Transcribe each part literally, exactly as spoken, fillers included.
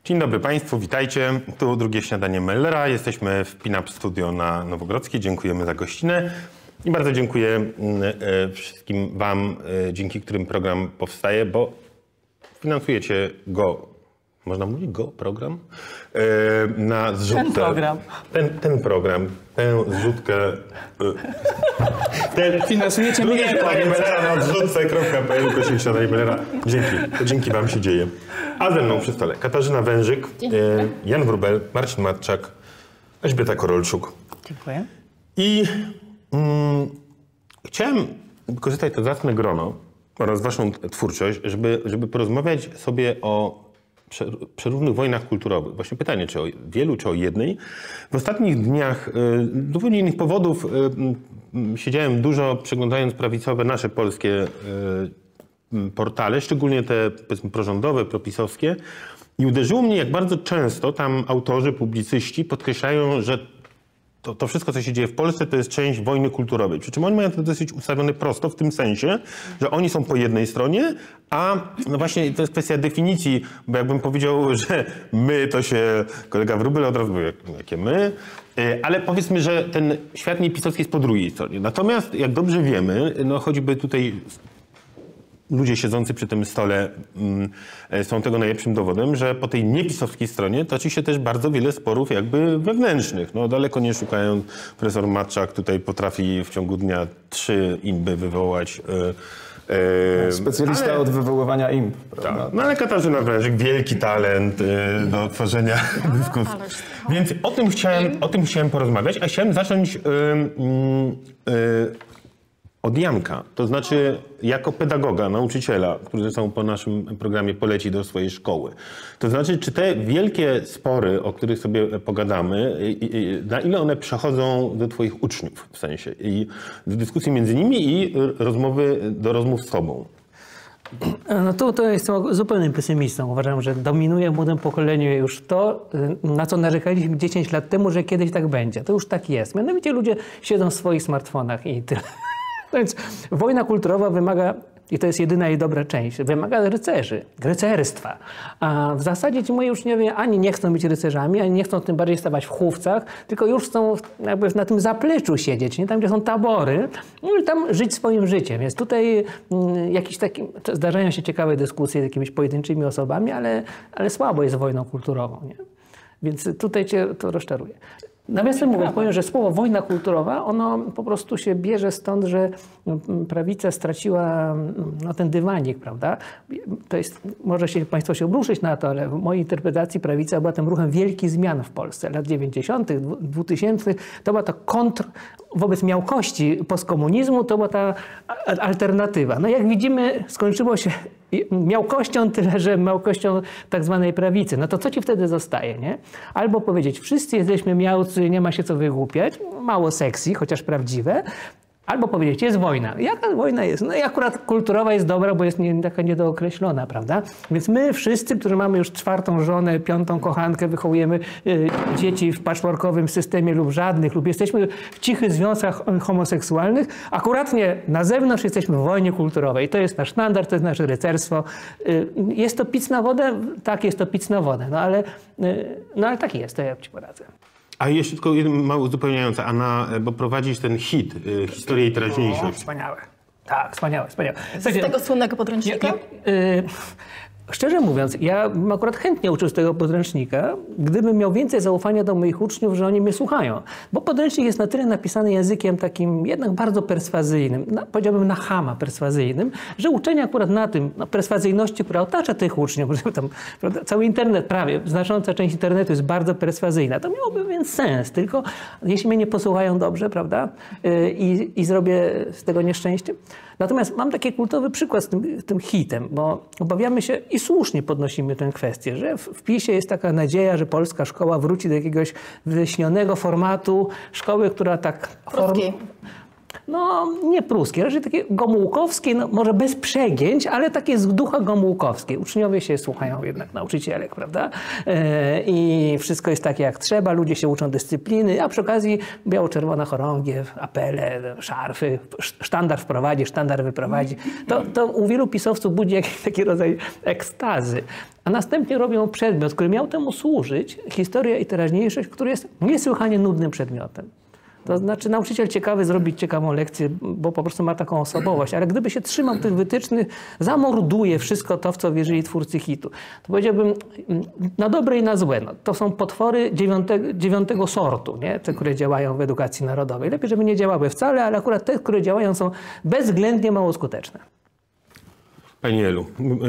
Dzień dobry Państwu, witajcie. Tu drugie śniadanie Mellera. Jesteśmy w Pinup Studio na Nowogrodzkiej. Dziękujemy za gościnę i bardzo dziękuję wszystkim Wam, dzięki którym program powstaje, bo finansujecie go, można mówić go, program? Na zrzutkę. Ten program. Ten, ten program, tę zrzutkę. Ten, Finansujecie mnie. Śniadanie Mellera na zrzutce kropka p l kośnik śniadanie Mellera. Dzięki, to dzięki Wam się dzieje. A ze mną przy stole Katarzyna Wężyk, Jan Wróbel, Marcin Matczak, Elżbieta Korolczuk. Dziękuję. I mm, chciałem wykorzystać to zacne grono oraz Waszą twórczość, żeby, żeby porozmawiać sobie o przeróżnych wojnach kulturowych. Właśnie pytanie, czy o wielu, czy o jednej. W ostatnich dniach z zupełnie innych powodów siedziałem dużo, przeglądając prawicowe, nasze polskie portale, szczególnie te, powiedzmy, prorządowe, propisowskie, i uderzyło mnie, jak bardzo często tam autorzy, publicyści podkreślają, że to, to wszystko, co się dzieje w Polsce, to jest część wojny kulturowej. Przy czym oni mają to dosyć ustawione prosto w tym sensie, że oni są po jednej stronie, a no właśnie to jest kwestia definicji, bo jakbym powiedział, że my, to się kolega Wróbel od razu mówi, jakie my, ale powiedzmy, że ten świat niepisowski jest po drugiej stronie. Natomiast, jak dobrze wiemy, no choćby tutaj ludzie siedzący przy tym stole mm, są tego najlepszym dowodem, że po tej niepisowskiej stronie toczy się też bardzo wiele sporów jakby wewnętrznych. No daleko nie szukając, profesor Matczak tutaj potrafi w ciągu dnia trzy imby wywołać. Yy, yy, Specjalista ale, od wywoływania imb, prawda? Tak. No ale Katarzyna Wężyk, wielki talent yy, do tworzenia dyskusji. Więc o tym chciałem, o tym chciałem porozmawiać, a chciałem zacząć yy, yy, od Janka, to znaczy jako pedagoga, nauczyciela, który zresztą po naszym programie poleci do swojej szkoły. To znaczy, czy te wielkie spory, o których sobie pogadamy, na ile one przechodzą do Twoich uczniów w sensie i do dyskusji między nimi i rozmowy, do rozmów z Tobą? No to, to jestem zupełnym pesymistą. Uważam, że dominuje w młodym pokoleniu już to, na co narzekaliśmy dziesięć lat temu, że kiedyś tak będzie. To już tak jest. Mianowicie ludzie siedzą w swoich smartfonach i tyle. Więc wojna kulturowa wymaga, i to jest jedyna jej dobra część, wymaga rycerzy, rycerstwa. A w zasadzie ci moi uczniowie ani nie chcą być rycerzami, ani nie chcą tym bardziej stawać w chówcach, tylko już chcą jakby na tym zapleczu siedzieć, nie? Tam, gdzie są tabory, no i tam żyć swoim życiem. Więc tutaj mm, jakieś takie, zdarzają się ciekawe dyskusje z jakimiś pojedynczymi osobami, ale, ale słabo jest wojną kulturową, nie? Więc tutaj cię to rozczaruje. Nawiasem mówiąc, powiem, że słowo wojna kulturowa, ono po prostu się bierze stąd, że prawica straciła no, ten dywanik, prawda? To jest, może się Państwo się obruszyć na to, ale w mojej interpretacji prawica była tym ruchem wielkich zmian w Polsce. Lat dziewięćdziesiątych, dwutysięcznych, to była to kontr wobec miałkości postkomunizmu, to była ta alternatywa. No jak widzimy, skończyło się miałkością, tyle że miałkością tak zwanej prawicy. No to co ci wtedy zostaje, nie? Albo powiedzieć, wszyscy jesteśmy miałcy, nie ma się co wygłupiać, mało sexy, chociaż prawdziwe. Albo powiedzieć, jest wojna. Jaka wojna jest? No i akurat kulturowa jest dobra, bo jest nie, taka niedookreślona, prawda? Więc my wszyscy, którzy mamy już czwartą żonę, piątą kochankę, wychowujemy y, dzieci w patchworkowym systemie lub żadnych, lub jesteśmy w cichych związkach homoseksualnych, akuratnie na zewnątrz jesteśmy w wojnie kulturowej. To jest nasz standard, to jest nasze rycerstwo. Y, jest to pic na wodę? Tak, jest to pic na wodę. No ale, y, no ale tak jest, to ja ci poradzę. A jeszcze tylko jedno mało uzupełniające, Anna, bo prowadzisz ten hit, y, Historię i teraźniejszość. O, wspaniałe. Tak, wspaniałe, wspaniałe. Z tego słynnego podręcznika? Ja, ja, y, szczerze mówiąc, ja bym akurat chętnie uczył z tego podręcznika, gdybym miał więcej zaufania do moich uczniów, że oni mnie słuchają. Bo podręcznik jest na tyle napisany językiem takim jednak bardzo perswazyjnym, na, powiedziałbym na chama perswazyjnym, że uczenie akurat na tym, na perswazyjności, która otacza tych uczniów, że tam, prawda, cały internet prawie, znacząca część internetu jest bardzo perswazyjna, to miałoby więc sens, tylko jeśli mnie nie posłuchają dobrze, prawda, yy, i, i zrobię z tego nieszczęście. Natomiast mam taki kultowy przykład z tym, tym hitem, bo obawiamy się i słusznie podnosimy tę kwestię, że w, w PiSie jest taka nadzieja, że polska szkoła wróci do jakiegoś wyjaśnionego formatu szkoły, która tak... Polskiej. no nie pruskie, raczej takie gomułkowskie, no, może bez przegięć, ale takie z ducha gomułkowskie. Uczniowie się słuchają jednak nauczycielek, prawda? E, I wszystko jest takie jak trzeba, ludzie się uczą dyscypliny, a przy okazji biało-czerwona chorągiew, apele, szarfy, sztandar wprowadzi, sztandar wyprowadzi. To, to u wielu pisowców budzi jakiś taki rodzaj ekstazy. A następnie robią przedmiot, który miał temu służyć, historia i teraźniejszość, który jest niesłychanie nudnym przedmiotem. To znaczy nauczyciel ciekawy zrobić ciekawą lekcję, bo po prostu ma taką osobowość, ale gdyby się trzymał tych wytycznych, zamorduje wszystko to, w co wierzyli twórcy hitu. To powiedziałbym na dobre i na złe. No, to są potwory dziewiątego, dziewiątego sortu, nie? Te, które działają w edukacji narodowej. Lepiej, żeby nie działały wcale, ale akurat te, które działają, są bezwzględnie mało skuteczne. Pani Elu,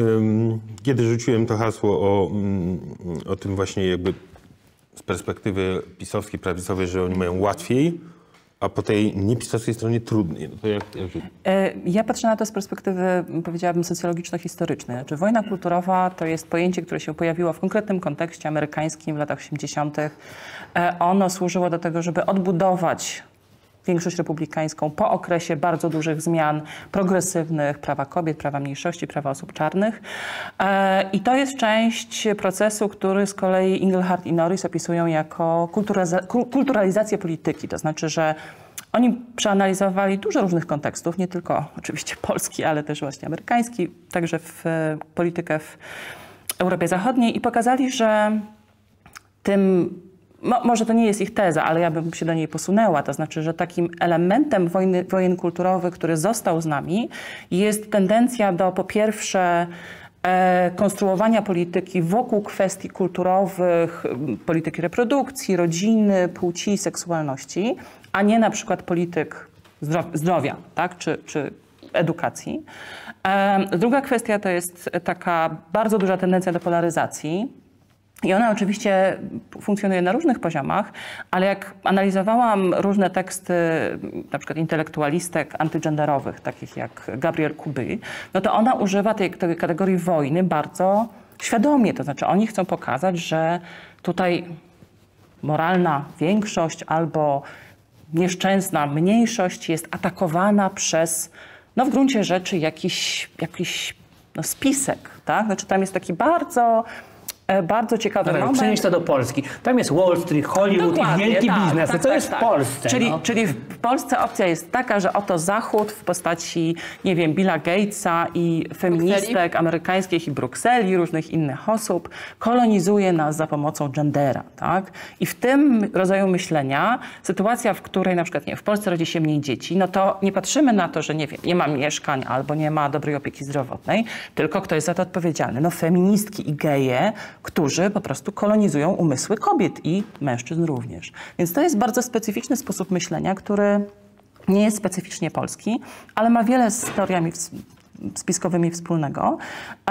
kiedy rzuciłem to hasło o, o tym właśnie jakby z perspektywy pisowskiej, prawicowej, że oni mają łatwiej, a po tej niepisowskiej stronie trudniej. No to jak, jak... Ja patrzę na to z perspektywy, powiedziałabym, socjologiczno-historycznej. Znaczy, wojna kulturowa to jest pojęcie, które się pojawiło w konkretnym kontekście amerykańskim w latach osiemdziesiątych. Ono służyło do tego, żeby odbudować większość republikańską po okresie bardzo dużych zmian progresywnych, prawa kobiet, prawa mniejszości, prawa osób czarnych. I to jest część procesu, który z kolei Inglehart i Norris opisują jako kulturalizację polityki. To znaczy, że oni przeanalizowali dużo różnych kontekstów, nie tylko oczywiście polski, ale też właśnie amerykański, także w politykę w Europie Zachodniej i pokazali, że tym Mo, może to nie jest ich teza, ale ja bym się do niej posunęła. To znaczy, że takim elementem wojny, wojen kulturowych, który został z nami, jest tendencja do po pierwsze e, konstruowania polityki wokół kwestii kulturowych, polityki reprodukcji, rodziny, płci, seksualności, a nie na przykład polityk zdrowia, tak? czy, czy edukacji. E, druga kwestia to jest taka bardzo duża tendencja do polaryzacji. I ona oczywiście funkcjonuje na różnych poziomach, ale jak analizowałam różne teksty, na przykład intelektualistek antygenderowych, takich jak Gabrielle Kuby, no to ona używa tej, tej kategorii wojny bardzo świadomie. To znaczy oni chcą pokazać, że tutaj moralna większość albo nieszczęsna mniejszość jest atakowana przez, no w gruncie rzeczy, jakiś, jakiś no spisek. Tak? Znaczy tam jest taki bardzo... Bardzo ciekawy Dobra, moment. Przenieść to do Polski. Tam jest Wall Street, Hollywood Dokładnie, i wielki tak, biznes. tak, to tak, jest tak. w Polsce. Czyli, no. czyli w Polsce opcja jest taka, że oto Zachód w postaci, nie wiem, Billa Gatesa i feministek Brukseli. amerykańskich i Brukseli, różnych innych osób, kolonizuje nas za pomocą gendera. Tak? I w tym rodzaju myślenia sytuacja, w której na przykład nie, w Polsce rodzi się mniej dzieci, no to nie patrzymy na to, że nie wiem, nie ma mieszkań albo nie ma dobrej opieki zdrowotnej, tylko kto jest za to odpowiedzialny? No feministki i geje, którzy po prostu kolonizują umysły kobiet i mężczyzn również. Więc to jest bardzo specyficzny sposób myślenia, który nie jest specyficznie polski, ale ma wiele z teoriami spiskowymi wspólnego.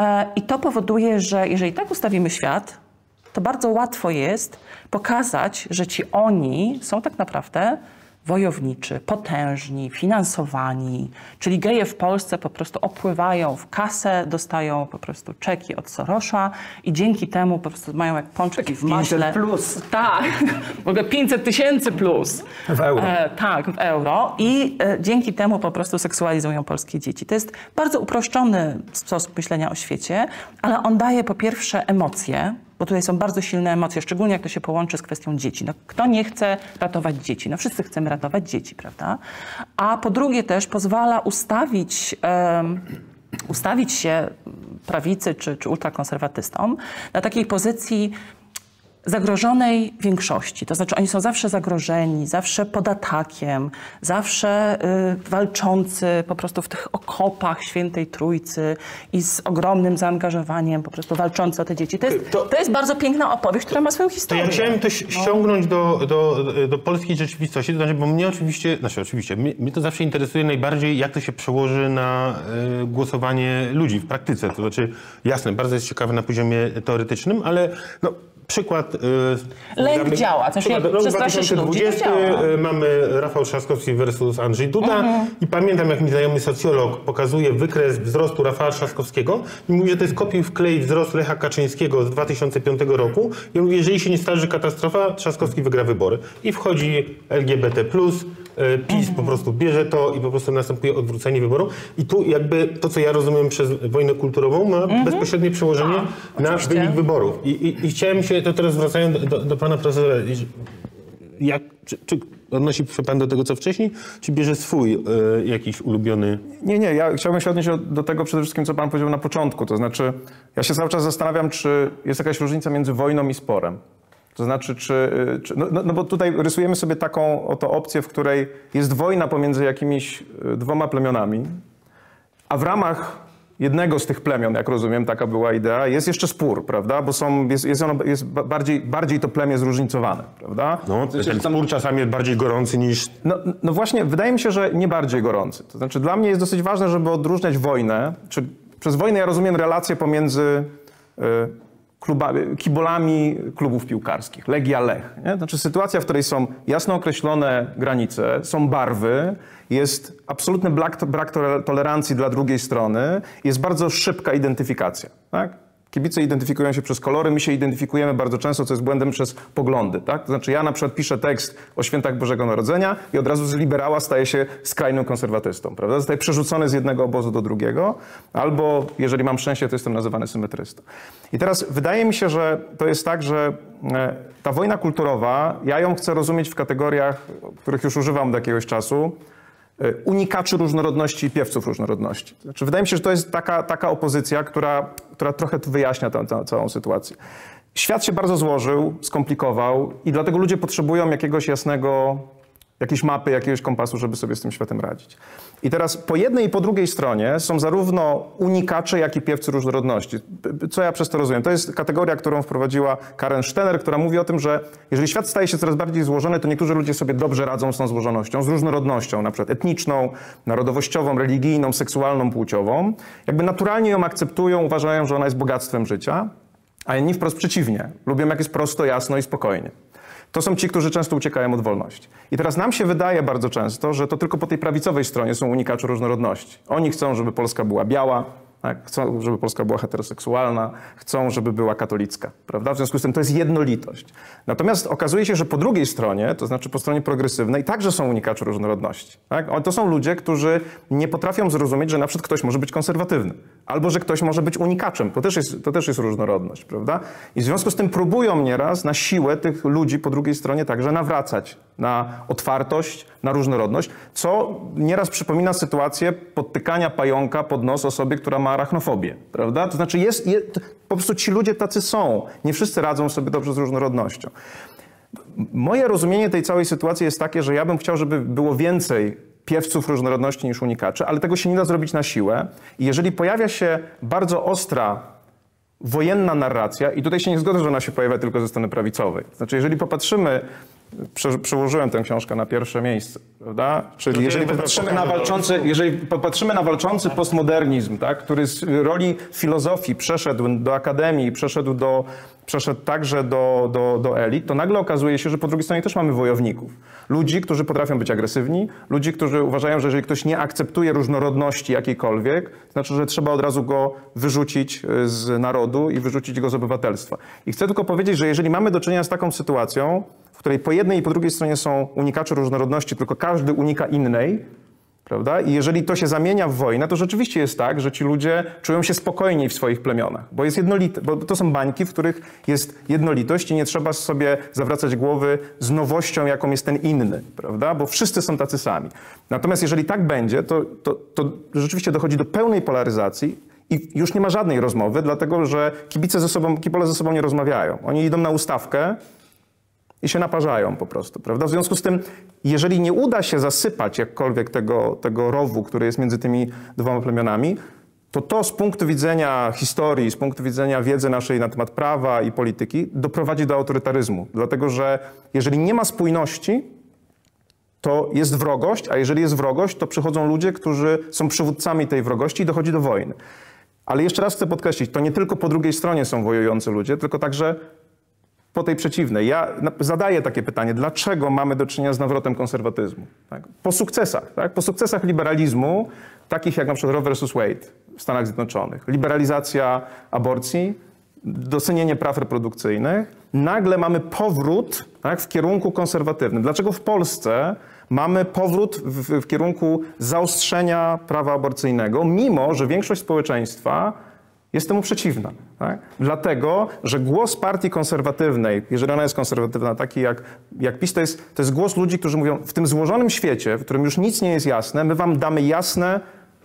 I to powoduje, że jeżeli tak ustawimy świat, to bardzo łatwo jest pokazać, że ci oni są tak naprawdę wojowniczy, potężni, finansowani, czyli geje w Polsce po prostu opływają w kasę, dostają po prostu czeki od Sorosza i dzięki temu po prostu mają jak pączki w maśle. pięćset plus. Tak, w ogóle pięćset tysięcy plus. W euro. E, tak, w euro i e, dzięki temu po prostu seksualizują polskie dzieci. To jest bardzo uproszczony sposób myślenia o świecie, ale on daje po pierwsze emocje, bo tutaj są bardzo silne emocje, szczególnie jak to się połączy z kwestią dzieci. No, kto nie chce ratować dzieci? No wszyscy chcemy ratować dzieci, prawda? A po drugie też pozwala ustawić, um, ustawić się prawicy czy, czy ultrakonserwatystom na takiej pozycji zagrożonej większości. To znaczy oni są zawsze zagrożeni, zawsze pod atakiem, zawsze y, walczący po prostu w tych okopach Świętej Trójcy i z ogromnym zaangażowaniem po prostu walczący o te dzieci. To jest, To- to jest bardzo piękna opowieść, która ma swoją To historię. ja chciałem to ściągnąć do, do, do polskiej rzeczywistości, to znaczy, bo mnie oczywiście, znaczy oczywiście, mnie, mnie to zawsze interesuje najbardziej, jak to się przełoży na e, głosowanie ludzi w praktyce. To znaczy, jasne, bardzo jest ciekawe na poziomie teoretycznym, ale no, przykład... Yy, Lęk damy, działa, coś przykład, jak rok przestraszyć dwa tysiące dwudziesty ludzi, mamy Rafał Trzaskowski versus Andrzej Duda i pamiętam, jak mi znajomy socjolog pokazuje wykres wzrostu Rafała Trzaskowskiego i mówi, że to jest kopiuj wklej wzrost Lecha Kaczyńskiego z dwa tysiące piątego roku i mówi, jeżeli się nie starzy katastrofa, Trzaskowski wygra wybory. I wchodzi L G B T plus, PiS po prostu bierze to i po prostu następuje odwrócenie wyboru. I tu jakby to, co ja rozumiem przez wojnę kulturową, ma mm-hmm. bezpośrednie przełożenie A, na oczywiście. wynik wyborów. I, i, I chciałem się, to teraz wracając do, do pana profesora, jak, czy, czy odnosi się pan do tego, co wcześniej, czy bierze swój y, jakiś ulubiony... Nie, nie, ja chciałbym się odnieść do tego przede wszystkim, co pan powiedział na początku. To znaczy, ja się cały czas zastanawiam, czy jest jakaś różnica między wojną i sporem. To znaczy, czy... czy no, no bo tutaj rysujemy sobie taką oto opcję, w której jest wojna pomiędzy jakimiś dwoma plemionami, a w ramach jednego z tych plemion, jak rozumiem, taka była idea, jest jeszcze spór, prawda? Bo są, jest, jest, ono, jest bardziej, bardziej to plemię zróżnicowane, prawda? No, ten ten spór czasami jest bardziej gorący niż... No, no właśnie, wydaje mi się, że nie bardziej gorący. To znaczy, dla mnie jest dosyć ważne, żeby odróżniać wojnę, czy przez wojnę ja rozumiem relacje pomiędzy y, klubami, kibolami klubów piłkarskich, Legia Lech. Nie? Znaczy sytuacja, w której są jasno określone granice, są barwy, jest absolutny brak, brak tolerancji dla drugiej strony, jest bardzo szybka identyfikacja. Tak? Kibice identyfikują się przez kolory, my się identyfikujemy bardzo często, co jest błędem, przez poglądy. Tak? To znaczy ja na przykład piszę tekst o świętach Bożego Narodzenia i od razu z liberała staję się skrajnym konserwatystą. Prawda? Zostaję przerzucony z jednego obozu do drugiego, albo jeżeli mam szczęście, to jestem nazywany symetrystą. I teraz wydaje mi się, że to jest tak, że ta wojna kulturowa, ja ją chcę rozumieć w kategoriach, których już używam od jakiegoś czasu, unikaczy różnorodności i piewców różnorodności. Znaczy, wydaje mi się, że to jest taka, taka opozycja, która, która trochę wyjaśnia tę, tę całą sytuację. Świat się bardzo złożył, skomplikował i dlatego ludzie potrzebują jakiegoś jasnego, jakiejś mapy, jakiegoś kompasu, żeby sobie z tym światem radzić. I teraz po jednej i po drugiej stronie są zarówno unikacze, jak i piewcy różnorodności. Co ja przez to rozumiem? To jest kategoria, którą wprowadziła Karen Steiner, która mówi o tym, że jeżeli świat staje się coraz bardziej złożony, to niektórzy ludzie sobie dobrze radzą z tą złożonością, z różnorodnością, na przykład etniczną, narodowościową, religijną, seksualną, płciową. Jakby naturalnie ją akceptują, uważają, że ona jest bogactwem życia, a inni wprost przeciwnie. Lubią, jak jest prosto, jasno i spokojnie. To są ci, którzy często uciekają od wolności. I teraz nam się wydaje bardzo często, że to tylko po tej prawicowej stronie są unikacze różnorodności. Oni chcą, żeby Polska była biała, tak? Chcą, żeby Polska była heteroseksualna, chcą, żeby była katolicka, prawda? W związku z tym to jest jednolitość. Natomiast okazuje się, że po drugiej stronie, to znaczy po stronie progresywnej, także są unikacze różnorodności. Tak? To są ludzie, którzy nie potrafią zrozumieć, że na przykład ktoś może być konserwatywny, albo że ktoś może być unikaczem. To też jest, to też jest różnorodność, prawda? I w związku z tym próbują nieraz na siłę tych ludzi po drugiej stronie także nawracać na otwartość, na różnorodność, co nieraz przypomina sytuację podtykania pająka pod nos osobie, która ma arachnofobię, prawda? To znaczy jest, jest, po prostu ci ludzie tacy są. Nie wszyscy radzą sobie dobrze z różnorodnością. Moje rozumienie tej całej sytuacji jest takie, że ja bym chciał, żeby było więcej piewców różnorodności niż unikaczy, ale tego się nie da zrobić na siłę. I jeżeli pojawia się bardzo ostra wojenna narracja, i tutaj się nie zgodzę, że ona się pojawia tylko ze strony prawicowej. Znaczy, jeżeli popatrzymy, prze, przełożyłem tę książkę na pierwsze miejsce, prawda? Czyli jeżeli popatrzymy na walczący, jeżeli popatrzymy na walczący postmodernizm, tak, który z roli filozofii przeszedł do akademii, przeszedł do przeszedł także do, do, do elit, to nagle okazuje się, że po drugiej stronie też mamy wojowników. Ludzi, którzy potrafią być agresywni, ludzi, którzy uważają, że jeżeli ktoś nie akceptuje różnorodności jakiejkolwiek, to znaczy, że trzeba od razu go wyrzucić z narodu i wyrzucić go z obywatelstwa. I chcę tylko powiedzieć, że jeżeli mamy do czynienia z taką sytuacją, w której po jednej i po drugiej stronie są unikacze różnorodności, tylko każdy unika innej, prawda? I jeżeli to się zamienia w wojnę, to rzeczywiście jest tak, że ci ludzie czują się spokojniej w swoich plemionach, bo jest jednolite, bo to są bańki, w których jest jednolitość i nie trzeba sobie zawracać głowy z nowością, jaką jest ten inny, prawda? Bo wszyscy są tacy sami. Natomiast jeżeli tak będzie, to, to, to rzeczywiście dochodzi do pełnej polaryzacji i już nie ma żadnej rozmowy, dlatego że kibice ze sobą, kibole ze sobą nie rozmawiają. Oni idą na ustawkę i się naparzają po prostu, prawda? W związku z tym, jeżeli nie uda się zasypać jakkolwiek tego, tego rowu, który jest między tymi dwoma plemionami, to to z punktu widzenia historii, z punktu widzenia wiedzy naszej na temat prawa i polityki doprowadzi do autorytaryzmu. Dlatego, że jeżeli nie ma spójności, to jest wrogość, a jeżeli jest wrogość, to przychodzą ludzie, którzy są przywódcami tej wrogości i dochodzi do wojny. Ale jeszcze raz chcę podkreślić, to nie tylko po drugiej stronie są wojujący ludzie, tylko także po tej przeciwnej. Ja zadaję takie pytanie, dlaczego mamy do czynienia z nawrotem konserwatyzmu? Tak? Po sukcesach, tak? Po sukcesach liberalizmu, takich jak na przykład Roe versus Wade w Stanach Zjednoczonych, liberalizacja aborcji, docenienie praw reprodukcyjnych, nagle mamy powrót, tak, w kierunku konserwatywnym. Dlaczego w Polsce mamy powrót w, w kierunku zaostrzenia prawa aborcyjnego, mimo że większość społeczeństwa jest temu przeciwna? Tak? Dlatego, że głos partii konserwatywnej, jeżeli ona jest konserwatywna, taki jak, jak PiS, to jest, to jest głos ludzi, którzy mówią, w tym złożonym świecie, w którym już nic nie jest jasne, my wam damy jasne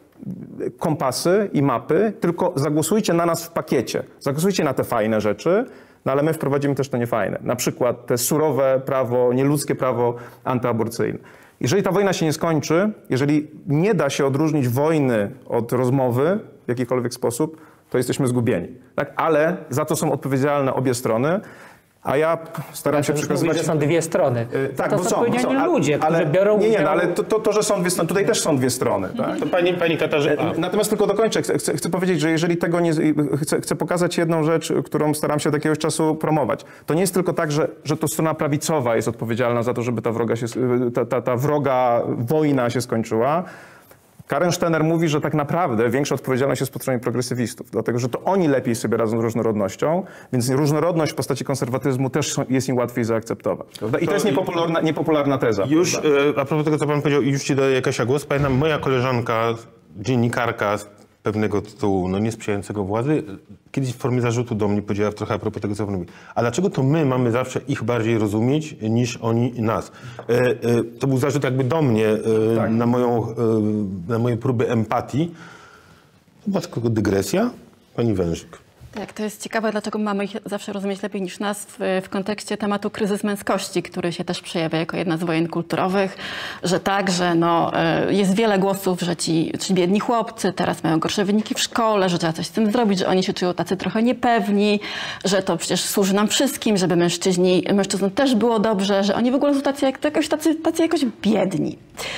kompasy i mapy, tylko zagłosujcie na nas w pakiecie. Zagłosujcie na te fajne rzeczy, no ale my wprowadzimy też to niefajne. Na przykład te surowe prawo, nieludzkie prawo antyaborcyjne. Jeżeli ta wojna się nie skończy, jeżeli nie da się odróżnić wojny od rozmowy w jakikolwiek sposób, to jesteśmy zgubieni. Tak? Ale za to są odpowiedzialne obie strony. A ja staram się przekazywać... Mówi, że są dwie strony. Yy, tak, to bo są są, bo są, ludzie, ale, którzy biorą nie, nie, udział... no, ale to, to, to, że są dwie strony, tutaj też są dwie strony. Tak? To pani, pani Katarzyna... Natomiast tylko dokończę. Chcę, chcę, chcę powiedzieć, że jeżeli tego nie... Chcę, chcę pokazać jedną rzecz, którą staram się od jakiegoś czasu promować. To nie jest tylko tak, że, że to strona prawicowa jest odpowiedzialna za to, żeby ta, wroga się, ta, ta, ta wroga wojna się skończyła. Karen Stener mówi, że tak naprawdę większa odpowiedzialność jest po stronie progresywistów, dlatego że to oni lepiej sobie radzą z różnorodnością, więc różnorodność w postaci konserwatyzmu też jest im łatwiej zaakceptować. Prawda? I to, to jest niepopularna, niepopularna teza. Już, e, a propos tego, co pan powiedział, już ci daję Kasia głos. Pamiętam, moja koleżanka, dziennikarka z pewnego tytułu, no niesprzyjającego władzy, kiedyś w formie zarzutu do mnie powiedziała trochę a propos tego, co pan mówi. A dlaczego to my mamy zawsze ich bardziej rozumieć, niż oni nas? E, e, to był zarzut jakby do mnie, e, tak. na, moją, e, na moje próby empatii. Chyba tylko dygresja. Pani Wężyk. Tak, to jest ciekawe, dlaczego mamy ich zawsze rozumieć lepiej niż nas w, w kontekście tematu kryzys męskości, który się też przejawia jako jedna z wojen kulturowych, że tak, że no, jest wiele głosów, że ci, ci biedni chłopcy teraz mają gorsze wyniki w szkole, że trzeba coś z tym zrobić, że oni się czują tacy trochę niepewni, że to przecież służy nam wszystkim, żeby mężczyźni, mężczyznom też było dobrze, że oni w ogóle są tacy, jak, jakoś, tacy, tacy jakoś biedni.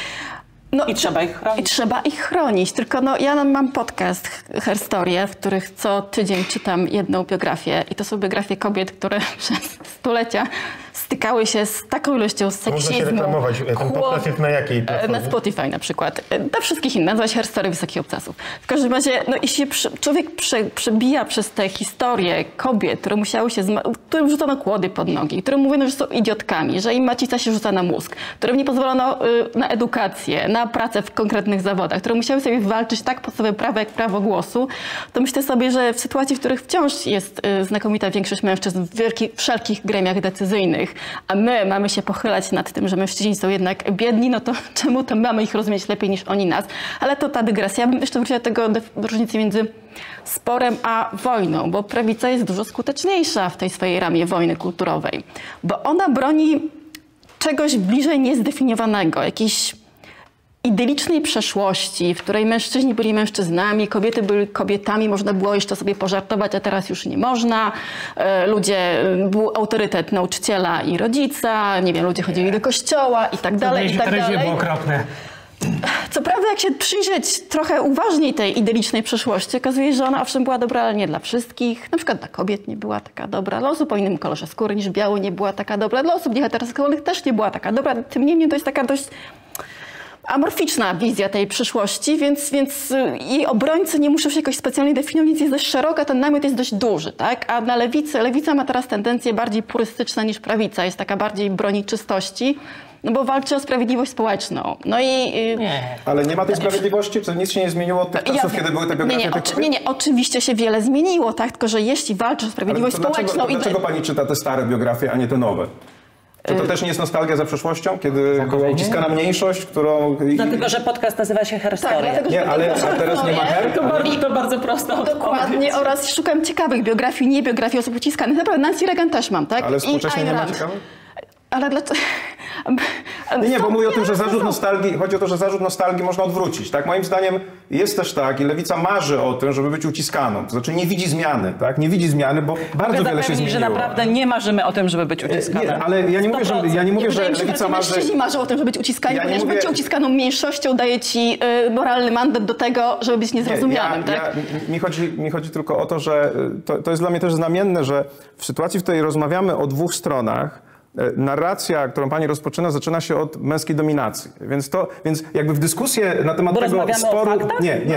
No, I trzeba ich chronić. I trzeba ich chronić. Tylko no, ja mam podcast Herstorie, w których co tydzień czytam jedną biografię. I to są biografie kobiet, które przez stulecia stykały się z taką ilością seksizmu. Można się reklamować. Ten podcast jest na jakiej platformie? Na Spotify na przykład. Na wszystkich innych. Nazywa się Herstorie Wysokich Obcasów. W każdym razie, no, jeśli człowiek prze, przebija przez te historie kobiet, które musiały się, którym rzucono kłody pod nogi, którym mówiono, że są idiotkami, że im macica się rzuca na mózg, którym nie pozwolono na edukację, na pracę w konkretnych zawodach, które musiały sobie walczyć tak podstawowe prawa jak prawo głosu, to myślę sobie, że w sytuacji, w których wciąż jest znakomita większość mężczyzn w wielki, wszelkich gremiach decyzyjnych, a my mamy się pochylać nad tym, że mężczyźni są jednak biedni, no to czemu to mamy ich rozumieć lepiej niż oni nas? Ale to ta dygresja. Ja bym jeszcze wróciła do tego do różnicy między sporem a wojną, bo prawica jest dużo skuteczniejsza w tej swojej ramie wojny kulturowej, bo ona broni czegoś bliżej niezdefiniowanego, jakiejś idylicznej przeszłości, w której mężczyźni byli mężczyznami, kobiety były kobietami, można było jeszcze sobie pożartować, a teraz już nie można. Ludzie, był autorytet nauczyciela i rodzica, nie wiem, ludzie chodzili do kościoła i tak dalej, i tak dalej. było okropne. Co prawda, jak się przyjrzeć trochę uważniej tej idylicznej przeszłości, okazuje się, że ona owszem była dobra, ale nie dla wszystkich. Na przykład dla kobiet nie była taka dobra, dla osób o innym kolorze skóry niż biały nie była taka dobra, dla osób nieheteroseksualnych też nie była taka dobra. Tym niemniej to jest taka dość amorficzna wizja tej przyszłości, więc, więc jej obrońcy nie muszą się jakoś specjalnie definiować, więc jest dość szeroka, ten namiot jest dość duży, tak? A na lewicy, lewica ma teraz tendencje bardziej purystyczne niż prawica, jest taka bardziej broni czystości, no bo walczy o sprawiedliwość społeczną. No i... Nie. Ale nie ma tej sprawiedliwości? To nic się nie zmieniło od tych czasów, ja, kiedy były te biografie? Nie, nie, oczy, nie, nie, oczywiście się wiele zmieniło, tak? Tylko że jeśli walczy o sprawiedliwość ale to społeczną... Dlaczego, i... dlaczego pani czyta te stare biografie, a nie te nowe? Czy to też nie jest nostalgia za przeszłością, kiedy była uciskana mniejszość, którą... Dlatego, że podcast nazywa się Herstoria. Tak, dlatego, że nie, ale a teraz nie ma her? To bardzo, to bardzo prosto. Dokładnie, oraz szukam ciekawych biografii, nie biografii osób uciskanych. Naprawdę Nancy Reagan też mam, tak? Ale współcześnie I nie ma Ayn Rand. ciekawych? Ale dlaczego? Nie, nie, bo mówię o tym, że zarzut nostalgii, chodzi o to, że zarzut nostalgii można odwrócić, tak? Moim zdaniem jest też tak i Lewica marzy o tym, żeby być uciskaną, to znaczy nie widzi zmiany, tak? Nie widzi zmiany, bo bardzo Mogę wiele się zapewnić, zmieniło. że naprawdę nie marzymy o tym, żeby być uciskanym. Nie, ale ja nie mówię, że, ja nie mówię, że Lewica marzy... Mężczyźni marzą o tym, żeby być uciskani, Ja nie ponieważ mówię- bycie uciskaną mniejszością daje ci y, moralny mandat do tego, żeby być niezrozumianym, ja, tak? ja, mi, chodzi, mi chodzi tylko o to, że to, to jest dla mnie też znamienne, że w sytuacji, w której rozmawiamy o dwóch stronach, narracja, którą pani rozpoczyna, zaczyna się od męskiej dominacji. Więc to, więc jakby w dyskusję na temat Bo tego rozmawiamy o sporu... faktach? Nie, nie.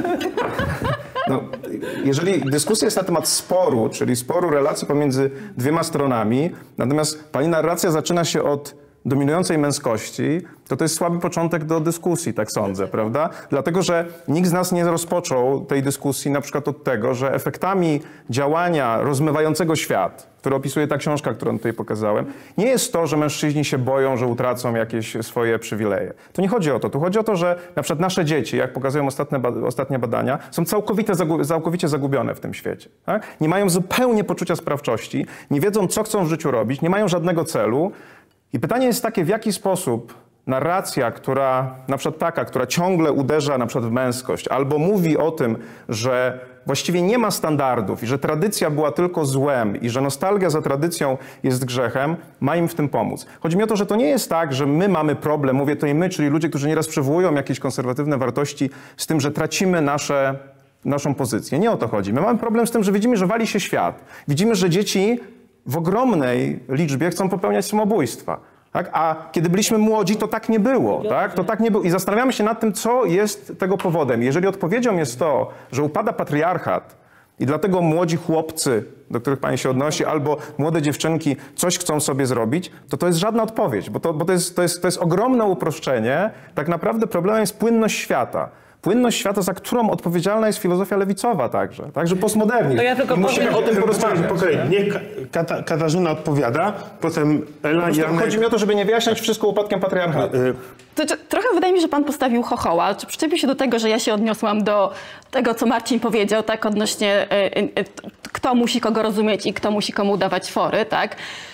No, jeżeli dyskusja jest na temat sporu, czyli sporu relacji pomiędzy dwiema stronami, natomiast pani narracja zaczyna się od dominującej męskości, to to jest słaby początek do dyskusji, tak sądzę, prawda? Dlatego, że nikt z nas nie rozpoczął tej dyskusji na przykład od tego, że efektami działania rozmywającego świat, które opisuje ta książka, którą tutaj pokazałem, nie jest to, że mężczyźni się boją, że utracą jakieś swoje przywileje. Tu nie chodzi o to. Tu chodzi o to, że na przykład nasze dzieci, jak pokazują ostatnie, ostatnie badania, są całkowicie, zagu, całkowicie zagubione w tym świecie. Tak? Nie mają zupełnie poczucia sprawczości, nie wiedzą, co chcą w życiu robić, nie mają żadnego celu. I pytanie jest takie, w jaki sposób narracja, która, na przykład taka, która ciągle uderza na przykład w męskość, albo mówi o tym, że właściwie nie ma standardów i że tradycja była tylko złem i że nostalgia za tradycją jest grzechem, ma im w tym pomóc. Chodzi mi o to, że to nie jest tak, że my mamy problem, mówię tutaj my, czyli ludzie, którzy nieraz przywołują jakieś konserwatywne wartości, z tym, że tracimy nasze, naszą pozycję. Nie o to chodzi. My mamy problem z tym, że widzimy, że wali się świat. Widzimy, że dzieci w ogromnej liczbie chcą popełniać samobójstwa. Tak? A kiedy byliśmy młodzi, to tak nie było. Tak? To tak nie było. I zastanawiamy się nad tym, co jest tego powodem. Jeżeli odpowiedzią jest to, że upada patriarchat i dlatego młodzi chłopcy, do których pani się odnosi, albo młode dziewczynki coś chcą sobie zrobić, to to jest żadna odpowiedź, bo to, bo to, jest, to, jest, to jest ogromne uproszczenie. Tak naprawdę problemem jest płynność świata. Płynność świata, za którą odpowiedzialna jest filozofia lewicowa także. Także postmodernizm. To ja tylko I musimy powiem- o tym porozmawiać. Po kolei. Niech Kata, Katarzyna odpowiada, potem Ela, Po prostu Janek... chodzi mi o to, żeby nie wyjaśniać wszystko upadkiem patriarchatu. To, to, trochę wydaje mi się, że pan postawił chochoła. Czy przyczepił się do tego, że ja się odniosłam do tego, co Marcin powiedział, tak, odnośnie y, y, y, kto musi kogo rozumieć i kto musi komu dawać fory, tak?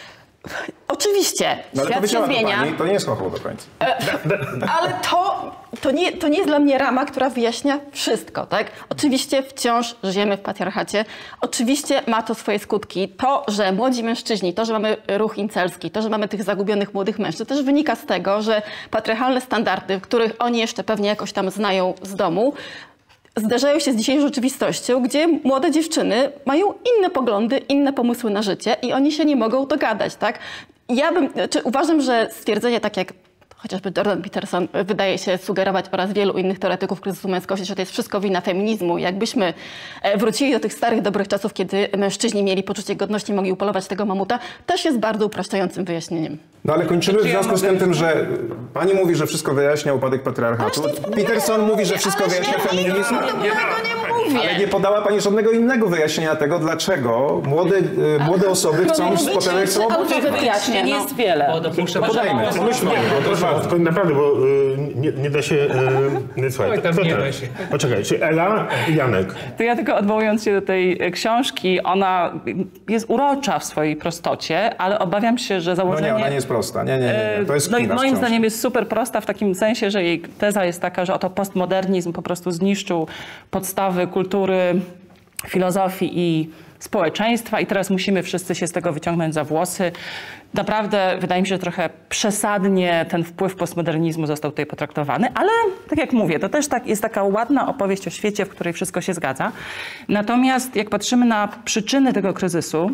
Oczywiście, No, ale świat się powiedziała to zmienia. pani, to nie jest chochoło do końca. Ale to, to, nie, to nie jest dla mnie rama, która wyjaśnia wszystko, tak? Oczywiście wciąż żyjemy w patriarchacie. Oczywiście ma to swoje skutki. To, że młodzi mężczyźni, to, że mamy ruch incelski, to, że mamy tych zagubionych młodych mężczyzn, też wynika z tego, że patriarchalne standardy, których oni jeszcze pewnie jakoś tam znają z domu, zderzają się z dzisiejszą rzeczywistością, gdzie młode dziewczyny mają inne poglądy, inne pomysły na życie i oni się nie mogą dogadać, tak? Ja bym, czy uważam, że stwierdzenie tak jak chociażby Jordan Peterson wydaje się sugerować oraz wielu innych teoretyków kryzysu męskości, że to jest wszystko wina feminizmu. Jakbyśmy wrócili do tych starych, dobrych czasów, kiedy mężczyźni mieli poczucie godności, mogli upolować tego mamuta, też jest bardzo upraszczającym wyjaśnieniem. No ale kończymy w Czy ja związku z mogę- tym, tym, że pani mówi, że wszystko wyjaśnia upadek patriarchatu. Peterson mówi, że wszystko wyjaśnia feminizm. Nie, nie mówię. Ale nie podała pani żadnego innego wyjaśnienia tego, dlaczego młode, e, młode osoby chcą popełniać samobójstwo. Autorzy wyjaśnień no. jest wiele. Podajmy. Pomyślmy, bo to jest ważne. To naprawdę, bo y, nie, nie da się... Y, słuchaj, Oj, tam kto nie teraz? da się. Poczekaj, czy Ela i Janek? To ja tylko odwołując się do tej e, książki, ona jest urocza w swojej prostocie, ale obawiam się, że No założenie... nie, ona nie jest prosta. Nie, nie, nie. nie. To jest No i kpina z moim książki. zdaniem jest super prosta w takim sensie, że jej teza jest taka, że oto postmodernizm po prostu zniszczył podstawy kultury, filozofii i społeczeństwa i teraz musimy wszyscy się z tego wyciągnąć za włosy. Naprawdę wydaje mi się, że trochę przesadnie ten wpływ postmodernizmu został tutaj potraktowany, ale tak jak mówię, to też tak, jest taka ładna opowieść o świecie, w której wszystko się zgadza. Natomiast jak patrzymy na przyczyny tego kryzysu,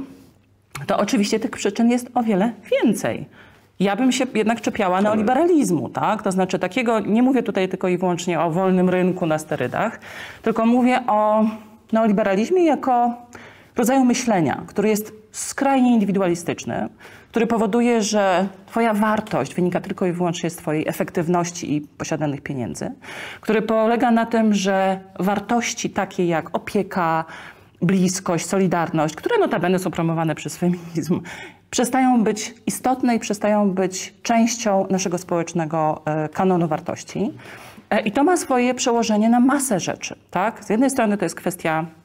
to oczywiście tych przyczyn jest o wiele więcej. Ja bym się jednak czepiała neoliberalizmu, tak? To znaczy takiego, nie mówię tutaj tylko i wyłącznie o wolnym rynku na sterydach, tylko mówię o neoliberalizmie jako rodzaju myślenia, który jest skrajnie indywidualistyczny, który powoduje, że twoja wartość wynika tylko i wyłącznie z twojej efektywności i posiadanych pieniędzy, który polega na tym, że wartości takie jak opieka, bliskość, solidarność, które notabene są promowane przez feminizm, przestają być istotne i przestają być częścią naszego społecznego e, kanonu wartości. E, I to ma swoje przełożenie na masę rzeczy. Tak? Z jednej strony to jest kwestia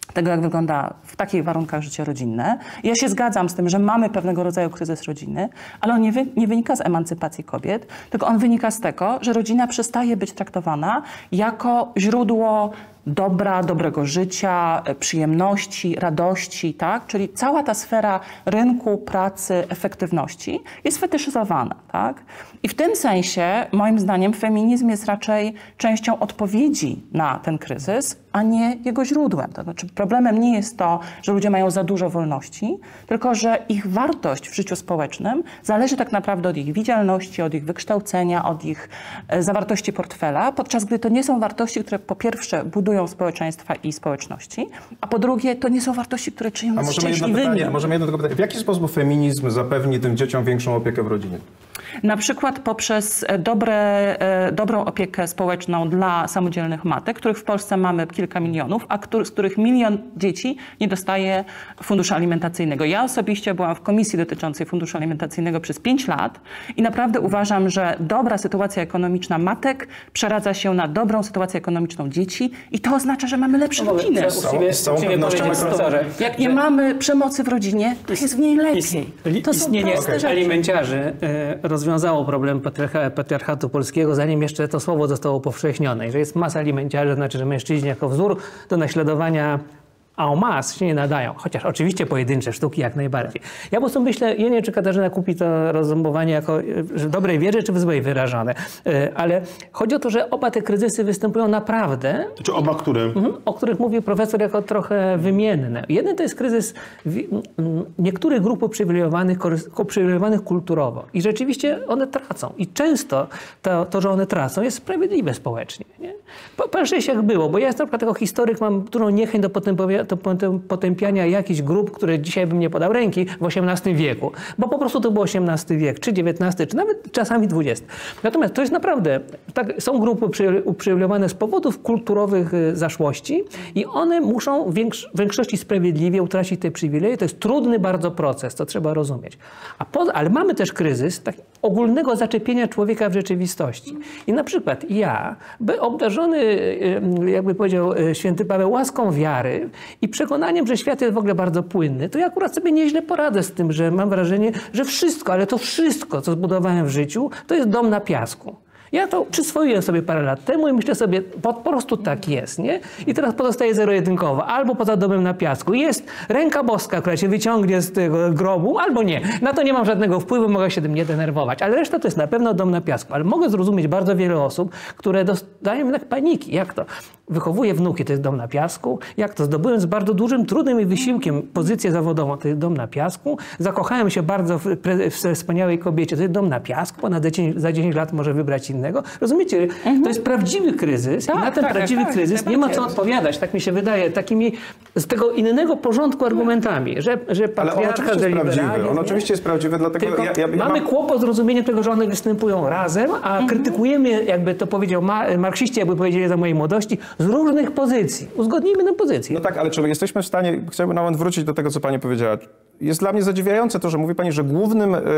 tego, jak wygląda w takich warunkach życie rodzinne. Ja się zgadzam z tym, że mamy pewnego rodzaju kryzys rodziny, ale on nie, wy, nie wynika z emancypacji kobiet, tylko on wynika z tego, że rodzina przestaje być traktowana jako źródło dobra, dobrego życia, przyjemności, radości, tak? Czyli cała ta sfera rynku, pracy, efektywności jest fetyszyzowana, tak? I w tym sensie, moim zdaniem, feminizm jest raczej częścią odpowiedzi na ten kryzys, a nie jego źródłem. To znaczy, problemem nie jest to, że ludzie mają za dużo wolności, tylko że ich wartość w życiu społecznym zależy tak naprawdę od ich widzialności, od ich wykształcenia, od ich e, zawartości portfela, podczas gdy to nie są wartości, które po pierwsze budują społeczeństwa i społeczności, a po drugie to nie są wartości, które czynią A nas możemy jedno szczęśliwymi. pytanie, możemy jedno tylko pytanie. W jaki sposób feminizm zapewni tym dzieciom większą opiekę w rodzinie? Na przykład poprzez dobre, e, dobrą opiekę społeczną dla samodzielnych matek, których w Polsce mamy kilka milionów, a który, z których milion dzieci nie dostaje funduszu alimentacyjnego. Ja osobiście byłam w komisji dotyczącej funduszu alimentacyjnego przez pięć lat i naprawdę uważam, że dobra sytuacja ekonomiczna matek przeradza się na dobrą sytuację ekonomiczną dzieci i to oznacza, że mamy lepsze No, rodziny. trzeba uczciwie- Z całą uczciwie pewnością powiedzieć, jest to- profesorze, Jak nie że mamy przemocy w rodzinie, to jest w niej lepiej. Istnie- To są Istnienie proste rzeczy. alimenciarzy e, rozwiązało problem patriarcha, patriarchatu polskiego, zanim jeszcze to słowo zostało upowszechnione. I że jest masa alimenciarzy, to znaczy, że mężczyźni jako wzór do naśladowania en masse się nie nadają. Chociaż oczywiście pojedyncze sztuki jak najbardziej. Ja po prostu myślę, ja nie wiem, czy Katarzyna kupi to rozumowanie jako że w dobrej wierze, czy w złej wyrażone. E, Ale chodzi o to, że oba te kryzysy występują naprawdę, Czy oba, które? Mhm, o których mówił profesor jako trochę wymienne. Jeden to jest kryzys wi- m, niektórych grup uprzywilejowanych, korys- uprzywilejowanych kulturowo. I rzeczywiście one tracą. I często to, to że one tracą, jest sprawiedliwe społecznie. Nie? Po- Patrzcie się jak było, bo ja jestem na przykład jako historyk, mam dużą niechęć do potępowia- do potem- potępiania jakichś grup, które dzisiaj bym nie podał ręki w osiemnastym wieku. Bo po prostu to był osiemnasty wiek, czy dziewiętnasty, czy nawet czasami dwudziesty. Natomiast to jest naprawdę, tak, są grupy uprzy- uprzywilejowane z powodów kulturowych y, zaszłości i one muszą w większ- w większości sprawiedliwie utracić te przywileje. To jest trudny bardzo proces, to trzeba rozumieć. A po, ale mamy też kryzys tak, ogólnego zaczepienia człowieka w rzeczywistości. I na przykład ja, by obdarzony, y, jakby powiedział y, święty Paweł, łaską wiary i przekonaniem, że świat jest w ogóle bardzo płynny, to ja akurat sobie nieźle poradzę z tym, że mam wrażenie, że wszystko, ale to wszystko, co zbudowałem w życiu, to jest dom na piasku. Ja to przyswoiłem sobie parę lat temu i myślę sobie, po, po prostu tak jest, nie? I teraz pozostaje zero-jedynkowo. Albo poza domem na piasku jest ręka boska, która się wyciągnie z tego grobu, albo nie. Na to nie mam żadnego wpływu, mogę się tym nie denerwować. Ale reszta to jest na pewno dom na piasku. Ale mogę zrozumieć bardzo wiele osób, które dostają jednak paniki. Jak to? Wychowuję wnuki, to jest dom na piasku. Jak to? Zdobyłem z bardzo dużym trudem i wysiłkiem pozycję zawodową, to jest dom na piasku. Zakochałem się bardzo w, pre- w wspaniałej kobiecie, to jest dom na piasku. Ponad dziesięć, za dziesięć lat może wybrać innego. Rozumiecie? Mhm. To jest prawdziwy kryzys Tak, i na ten tak, prawdziwy tak, kryzys nie ma co najbardziej. odpowiadać, tak mi się wydaje, takimi z tego innego porządku argumentami, że, że Ale on patriarcha, oczywiście że jest prawdziwy. liberalizm, On nie? oczywiście jest prawdziwy, dlatego Tylko ja, ja, ja mamy mam... kłopot z rozumieniem tego, że one występują razem, a Mhm. krytykujemy, jakby to powiedział ma, marksiści, jakby powiedzieli za mojej młodości, z różnych pozycji. Uzgodnijmy tę pozycję. No tak, ale czy jesteśmy w stanie, chciałbym nawet wrócić do tego, co pani powiedziała. Jest dla mnie zadziwiające to, że mówi pani, że głównym, y, y,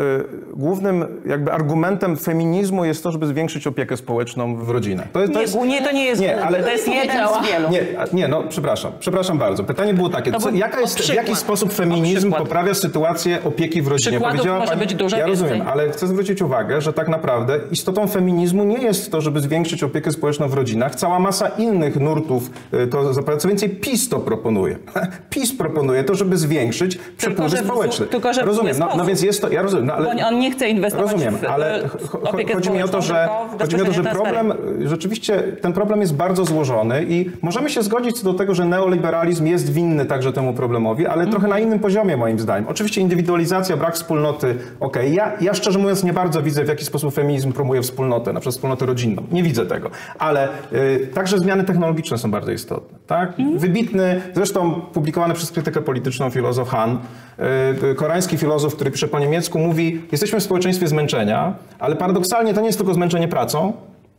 głównym jakby argumentem feminizmu jest to, żeby zwiększyć opiekę społeczną w rodzinach. To, jest- to jest, Nie, nie, to nie jest, Nie, ale- to jest jeden powiedziała. z wielu. Nie, a- nie, no przepraszam, przepraszam bardzo. Pytanie było takie, To co, był- jaka o jest, w przykład. jaki sposób O feminizm przykład. poprawia sytuację opieki w rodzinie? Przykładów Powiedziała może pani- być dużo Ja więcej. rozumiem, ale chcę zwrócić uwagę, że tak naprawdę istotą feminizmu nie jest to, żeby zwiększyć opiekę społeczną w rodzinach. Cała masa innych nurtów y, to zaprawia. Co więcej, PiS to proponuje. PiS proponuje to, żeby zwiększyć przepływy że w- społeczne. tylko, że w rozumiem, zły no, no sposób. więc jest to, ja rozumiem, no, ale... Bo on nie chce inwestować Rozumiem, w ale e, cho- opiekę chodzi mi o to, społeczną, że, tylko w chodzi mi o to, że bezpośrednie problem, transfery. rzeczywiście ten problem jest bardzo złożony i możemy się zgodzić co do tego, że neoliberalizm jest winny także temu problemowi, ale trochę na innym poziomie moim zdaniem. Oczywiście indywidualizacja, brak wspólnoty, okej. Ja, ja szczerze mówiąc nie bardzo widzę, w jaki sposób feminizm promuje wspólnotę, na przykład wspólnotę rodzinną. Nie widzę tego. Ale y, także zmiany technologiczne są bardzo istotne. Tak? Wybitny, zresztą publikowany przez krytykę polityczną filozof Han, y, koreański filozof, który pisze po niemiecku, mówi, jesteśmy w społeczeństwie zmęczenia, ale paradoksalnie to nie jest tylko zmęczenie pracą,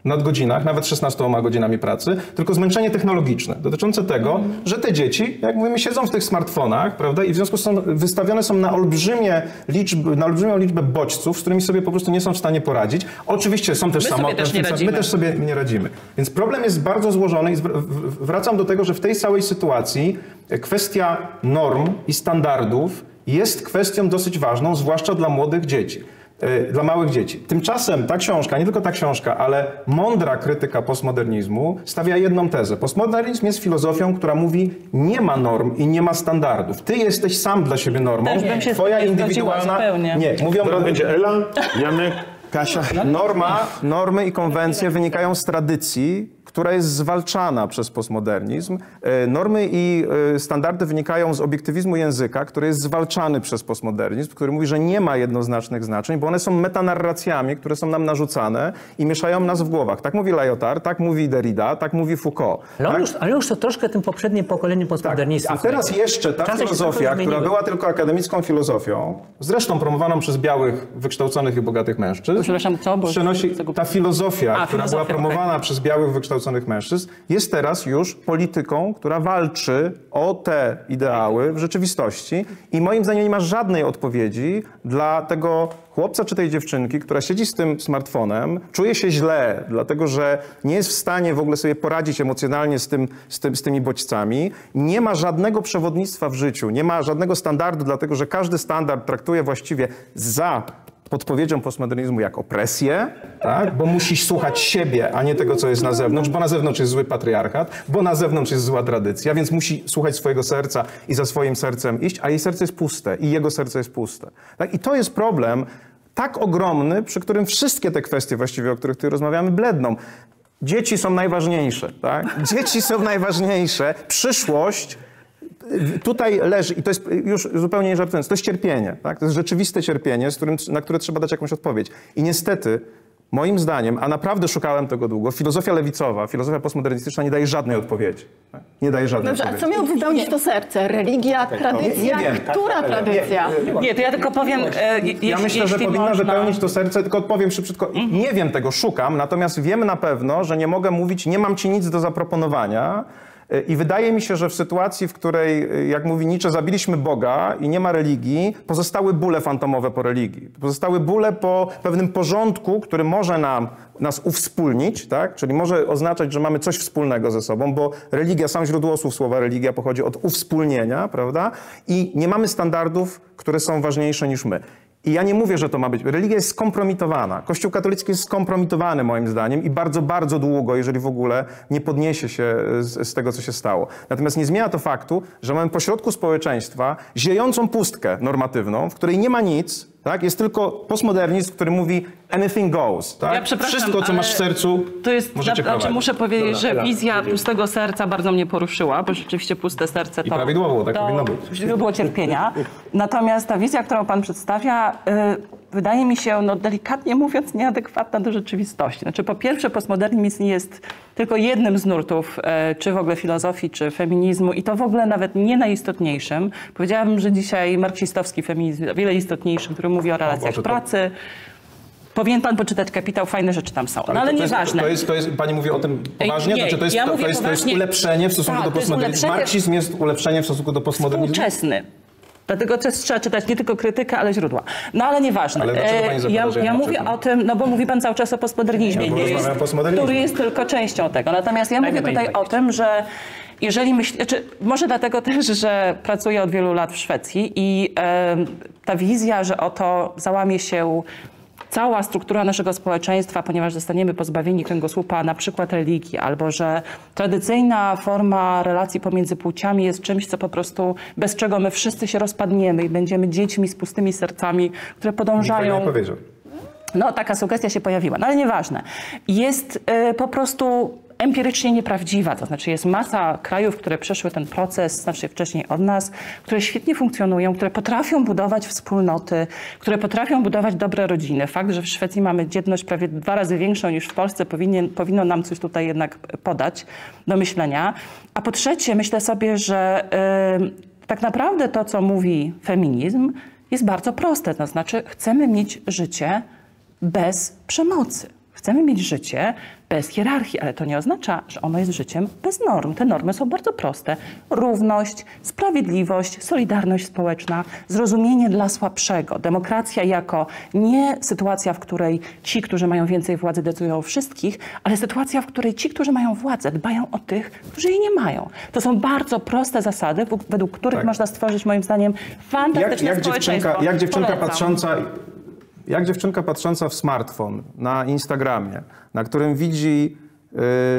nadgodzinach, nawet szesnastoma godzinami pracy, tylko zmęczenie technologiczne, dotyczące tego, że te dzieci, jak mówimy, siedzą w tych smartfonach, prawda, i w związku z tym wystawione są na olbrzymie liczby, na olbrzymią liczbę bodźców, z którymi sobie po prostu nie są w stanie poradzić. Oczywiście są też My sobie samotne, też nie radzimy. my też sobie nie radzimy. Więc problem jest bardzo złożony i zwr- w- wracam do tego, że w tej całej sytuacji kwestia norm i standardów jest kwestią dosyć ważną, zwłaszcza dla młodych dzieci. Dla małych dzieci. Tymczasem ta książka, nie tylko ta książka, ale mądra krytyka postmodernizmu stawia jedną tezę. Postmodernizm jest filozofią, która mówi, nie ma norm i nie ma standardów. Ty jesteś sam dla siebie normą. Też bym się Twoja z tym nie indywidualna... zgodziła zupełnie. Nie, mówią... Teraz będzie Ela, Janek, Kasia. Norma, normy i konwencje wynikają z tradycji, która jest zwalczana przez postmodernizm. E, Normy i e, standardy wynikają z obiektywizmu języka, który jest zwalczany przez postmodernizm, który mówi, że nie ma jednoznacznych znaczeń, bo one są metanarracjami, które są nam narzucane i mieszają nas w głowach. Tak mówi Lyotard, tak mówi Derrida, tak mówi Foucault. Ale, on tak? już, ale już to troszkę tym poprzednim pokoleniem postmodernistów. A teraz jeszcze ta Czasy się filozofia, trochę która zmieniły. była tylko akademicką filozofią, zresztą promowaną przez białych, wykształconych i bogatych mężczyzn, Przepraszam, co? Bo- przenosi ta filozofia, A, która filozofia, była promowana przez białych, wykształconych mężczyzn, jest teraz już polityką, która walczy o te ideały w rzeczywistości i moim zdaniem nie ma żadnej odpowiedzi dla tego chłopca czy tej dziewczynki, która siedzi z tym smartfonem, czuje się źle, dlatego że nie jest w stanie w ogóle sobie poradzić emocjonalnie z, tym, z, tym, z tymi bodźcami, nie ma żadnego przewodnictwa w życiu, nie ma żadnego standardu, dlatego że każdy standard traktuje właściwie za podpowiedzią postmodernizmu jak opresję, tak? Bo musisz słuchać siebie, a nie tego, co jest na zewnątrz, bo na zewnątrz jest zły patriarchat, bo na zewnątrz jest zła tradycja, więc musi słuchać swojego serca i za swoim sercem iść, a jej serce jest puste i jego serce jest puste. Tak? I to jest problem tak ogromny, przy którym wszystkie te kwestie właściwie, o których tu rozmawiamy, bledną. Dzieci są najważniejsze, tak? Dzieci są najważniejsze. Przyszłość tutaj leży, i to jest już zupełnie nie żartując, to jest cierpienie, tak? To jest rzeczywiste cierpienie, z którym, na które trzeba dać jakąś odpowiedź. I niestety, moim zdaniem, a naprawdę szukałem tego długo, filozofia lewicowa, filozofia postmodernistyczna nie daje żadnej odpowiedzi. Tak? Nie daje żadnej Dobrze, a odpowiedzi. co miał wypełnić to serce? Religia, tradycja? nie wiem. Która tradycja? Nie, to ja tylko powiem... E, je, Ja myślę, że jeśli powinna można... wypełnić to serce, tylko odpowiem szybciutko. Nie wiem tego, szukam, natomiast wiem na pewno, że nie mogę mówić, nie mam ci nic do zaproponowania. I wydaje mi się, że w sytuacji, w której, jak mówi Nietzsche, zabiliśmy Boga i nie ma religii, pozostały bóle fantomowe po religii. Pozostały bóle po pewnym porządku, który może nam, nas uwspólnić, tak? Czyli może oznaczać, że mamy coś wspólnego ze sobą, bo religia, sam źródłosłów słowa religia pochodzi od uwspólnienia, prawda? I nie mamy standardów, które są ważniejsze niż my. I ja nie mówię, że to ma być. Religia jest skompromitowana. Kościół katolicki jest skompromitowany moim zdaniem i bardzo, bardzo długo, jeżeli w ogóle, nie podniesie się z, z tego, co się stało. Natomiast nie zmienia to faktu, że mamy pośrodku społeczeństwa ziejącą pustkę normatywną, w której nie ma nic, tak? Jest tylko postmodernizm, który mówi anything goes. Tak? Ja przepraszam, Wszystko, co masz w ale sercu, To jest, możecie znaczy, prowadzić. muszę powiedzieć, Dobra, że Ela. wizja pustego serca bardzo mnie poruszyła, bo rzeczywiście puste serce to, I prawidłowo, tak to powinno być. źródło cierpienia. Natomiast ta wizja, którą pan przedstawia, y, wydaje mi się, no, delikatnie mówiąc, nieadekwatna do rzeczywistości. Znaczy, po pierwsze, postmodernizm jest tylko jednym z nurtów, y, czy w ogóle filozofii, czy feminizmu, i to w ogóle nawet nie najistotniejszym. Powiedziałabym, że dzisiaj marksistowski feminizm, o wiele istotniejszy, który mówi o relacjach Boże, to- pracy. Powinien pan poczytać Kapitał, fajne rzeczy tam są. No, ale to, to, jest, nieważne. to, jest, to jest, pani mówi o tym poważnie? Nie, Znaczy, to jest, ja to, mówię to jest, to jest poważnie. ulepszenie w stosunku Tak, do to jest postmodernizmu. ulepszenie- Marksizm jest ulepszeniem w stosunku do postmodernizmu? Współczesny. Dlatego też trzeba czytać nie tylko krytykę, ale źródła. No ale nieważne. Ale dlaczego pani E, zakłada, ja, że ja ja nie mówię czytam? o tym, no bo mówi pan cały czas o postmodernizmie, Ja bo nie rozmawiam jest, o postmodernizmie. który jest tylko częścią tego. Natomiast ja mówię Dajmy tutaj pani o tym, że jeżeli myśl, znaczy, może dlatego też, że pracuję od wielu lat w Szwecji i e, ta wizja, że oto załamie się cała struktura naszego społeczeństwa, ponieważ zostaniemy pozbawieni kręgosłupa na przykład religii, albo że tradycyjna forma relacji pomiędzy płciami jest czymś, co po prostu, bez czego my wszyscy się rozpadniemy i będziemy dziećmi z pustymi sercami, które Nikt tego podążają... nie powiedział. No, taka sugestia się pojawiła, no ale nieważne. Jest y, po prostu empirycznie nieprawdziwa, to znaczy jest masa krajów, które przeszły ten proces znacznie wcześniej od nas, które świetnie funkcjonują, które potrafią budować wspólnoty, które potrafią budować dobre rodziny. Fakt, że w Szwecji mamy dzietność prawie dwa razy większą niż w Polsce, powinien, powinno nam coś tutaj jednak podać do myślenia. A po trzecie, myślę sobie, że y, tak naprawdę to, co mówi feminizm, jest bardzo proste. To znaczy chcemy mieć życie bez przemocy. Chcemy mieć życie bez hierarchii, ale to nie oznacza, że ono jest życiem bez norm. Te normy są bardzo proste. Równość, sprawiedliwość, solidarność społeczna, zrozumienie dla słabszego. Demokracja jako nie sytuacja, w której ci, którzy mają więcej władzy, decydują o wszystkich, ale sytuacja, w której ci, którzy mają władzę, dbają o tych, którzy jej nie mają. To są bardzo proste zasady, według których Tak. można stworzyć moim zdaniem fantastyczne jak, jak społeczeństwo. dziewczynka, jak dziewczynka Polecam. patrząca, jak dziewczynka patrząca w smartfon na Instagramie, na którym widzi y,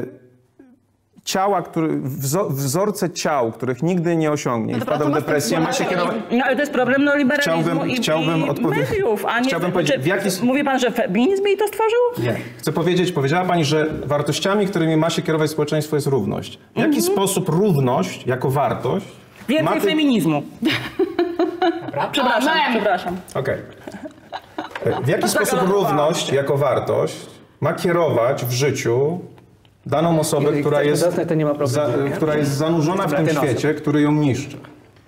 ciała, który, wzo, wzorce ciał, których nigdy nie osiągnie i No dobra, wpada w to masz depresję, tak- ma się kierować... No ale to jest problem neoliberalizmu Chciałbym- i, chciałbym i odpowiedzieć- mediów, a nie... chciałbym powiedzieć, czy, w jaki s- Mówi pan, że feminizm jej to stworzył? Nie. Chcę powiedzieć, powiedziała pani, że wartościami, którymi ma się kierować społeczeństwo, jest równość. W jaki sposób równość jako wartość Więcej ma ty- feminizmu. Przepraszam, Amen. przepraszam. Okej. W jaki sposób równość jako wartość ma kierować w życiu daną osobę, Jeżeli która chcesz jest, dostać, to nie ma problemu, za, nie? która jest zanurzona w tym Latynosy. świecie, który ją niszczy?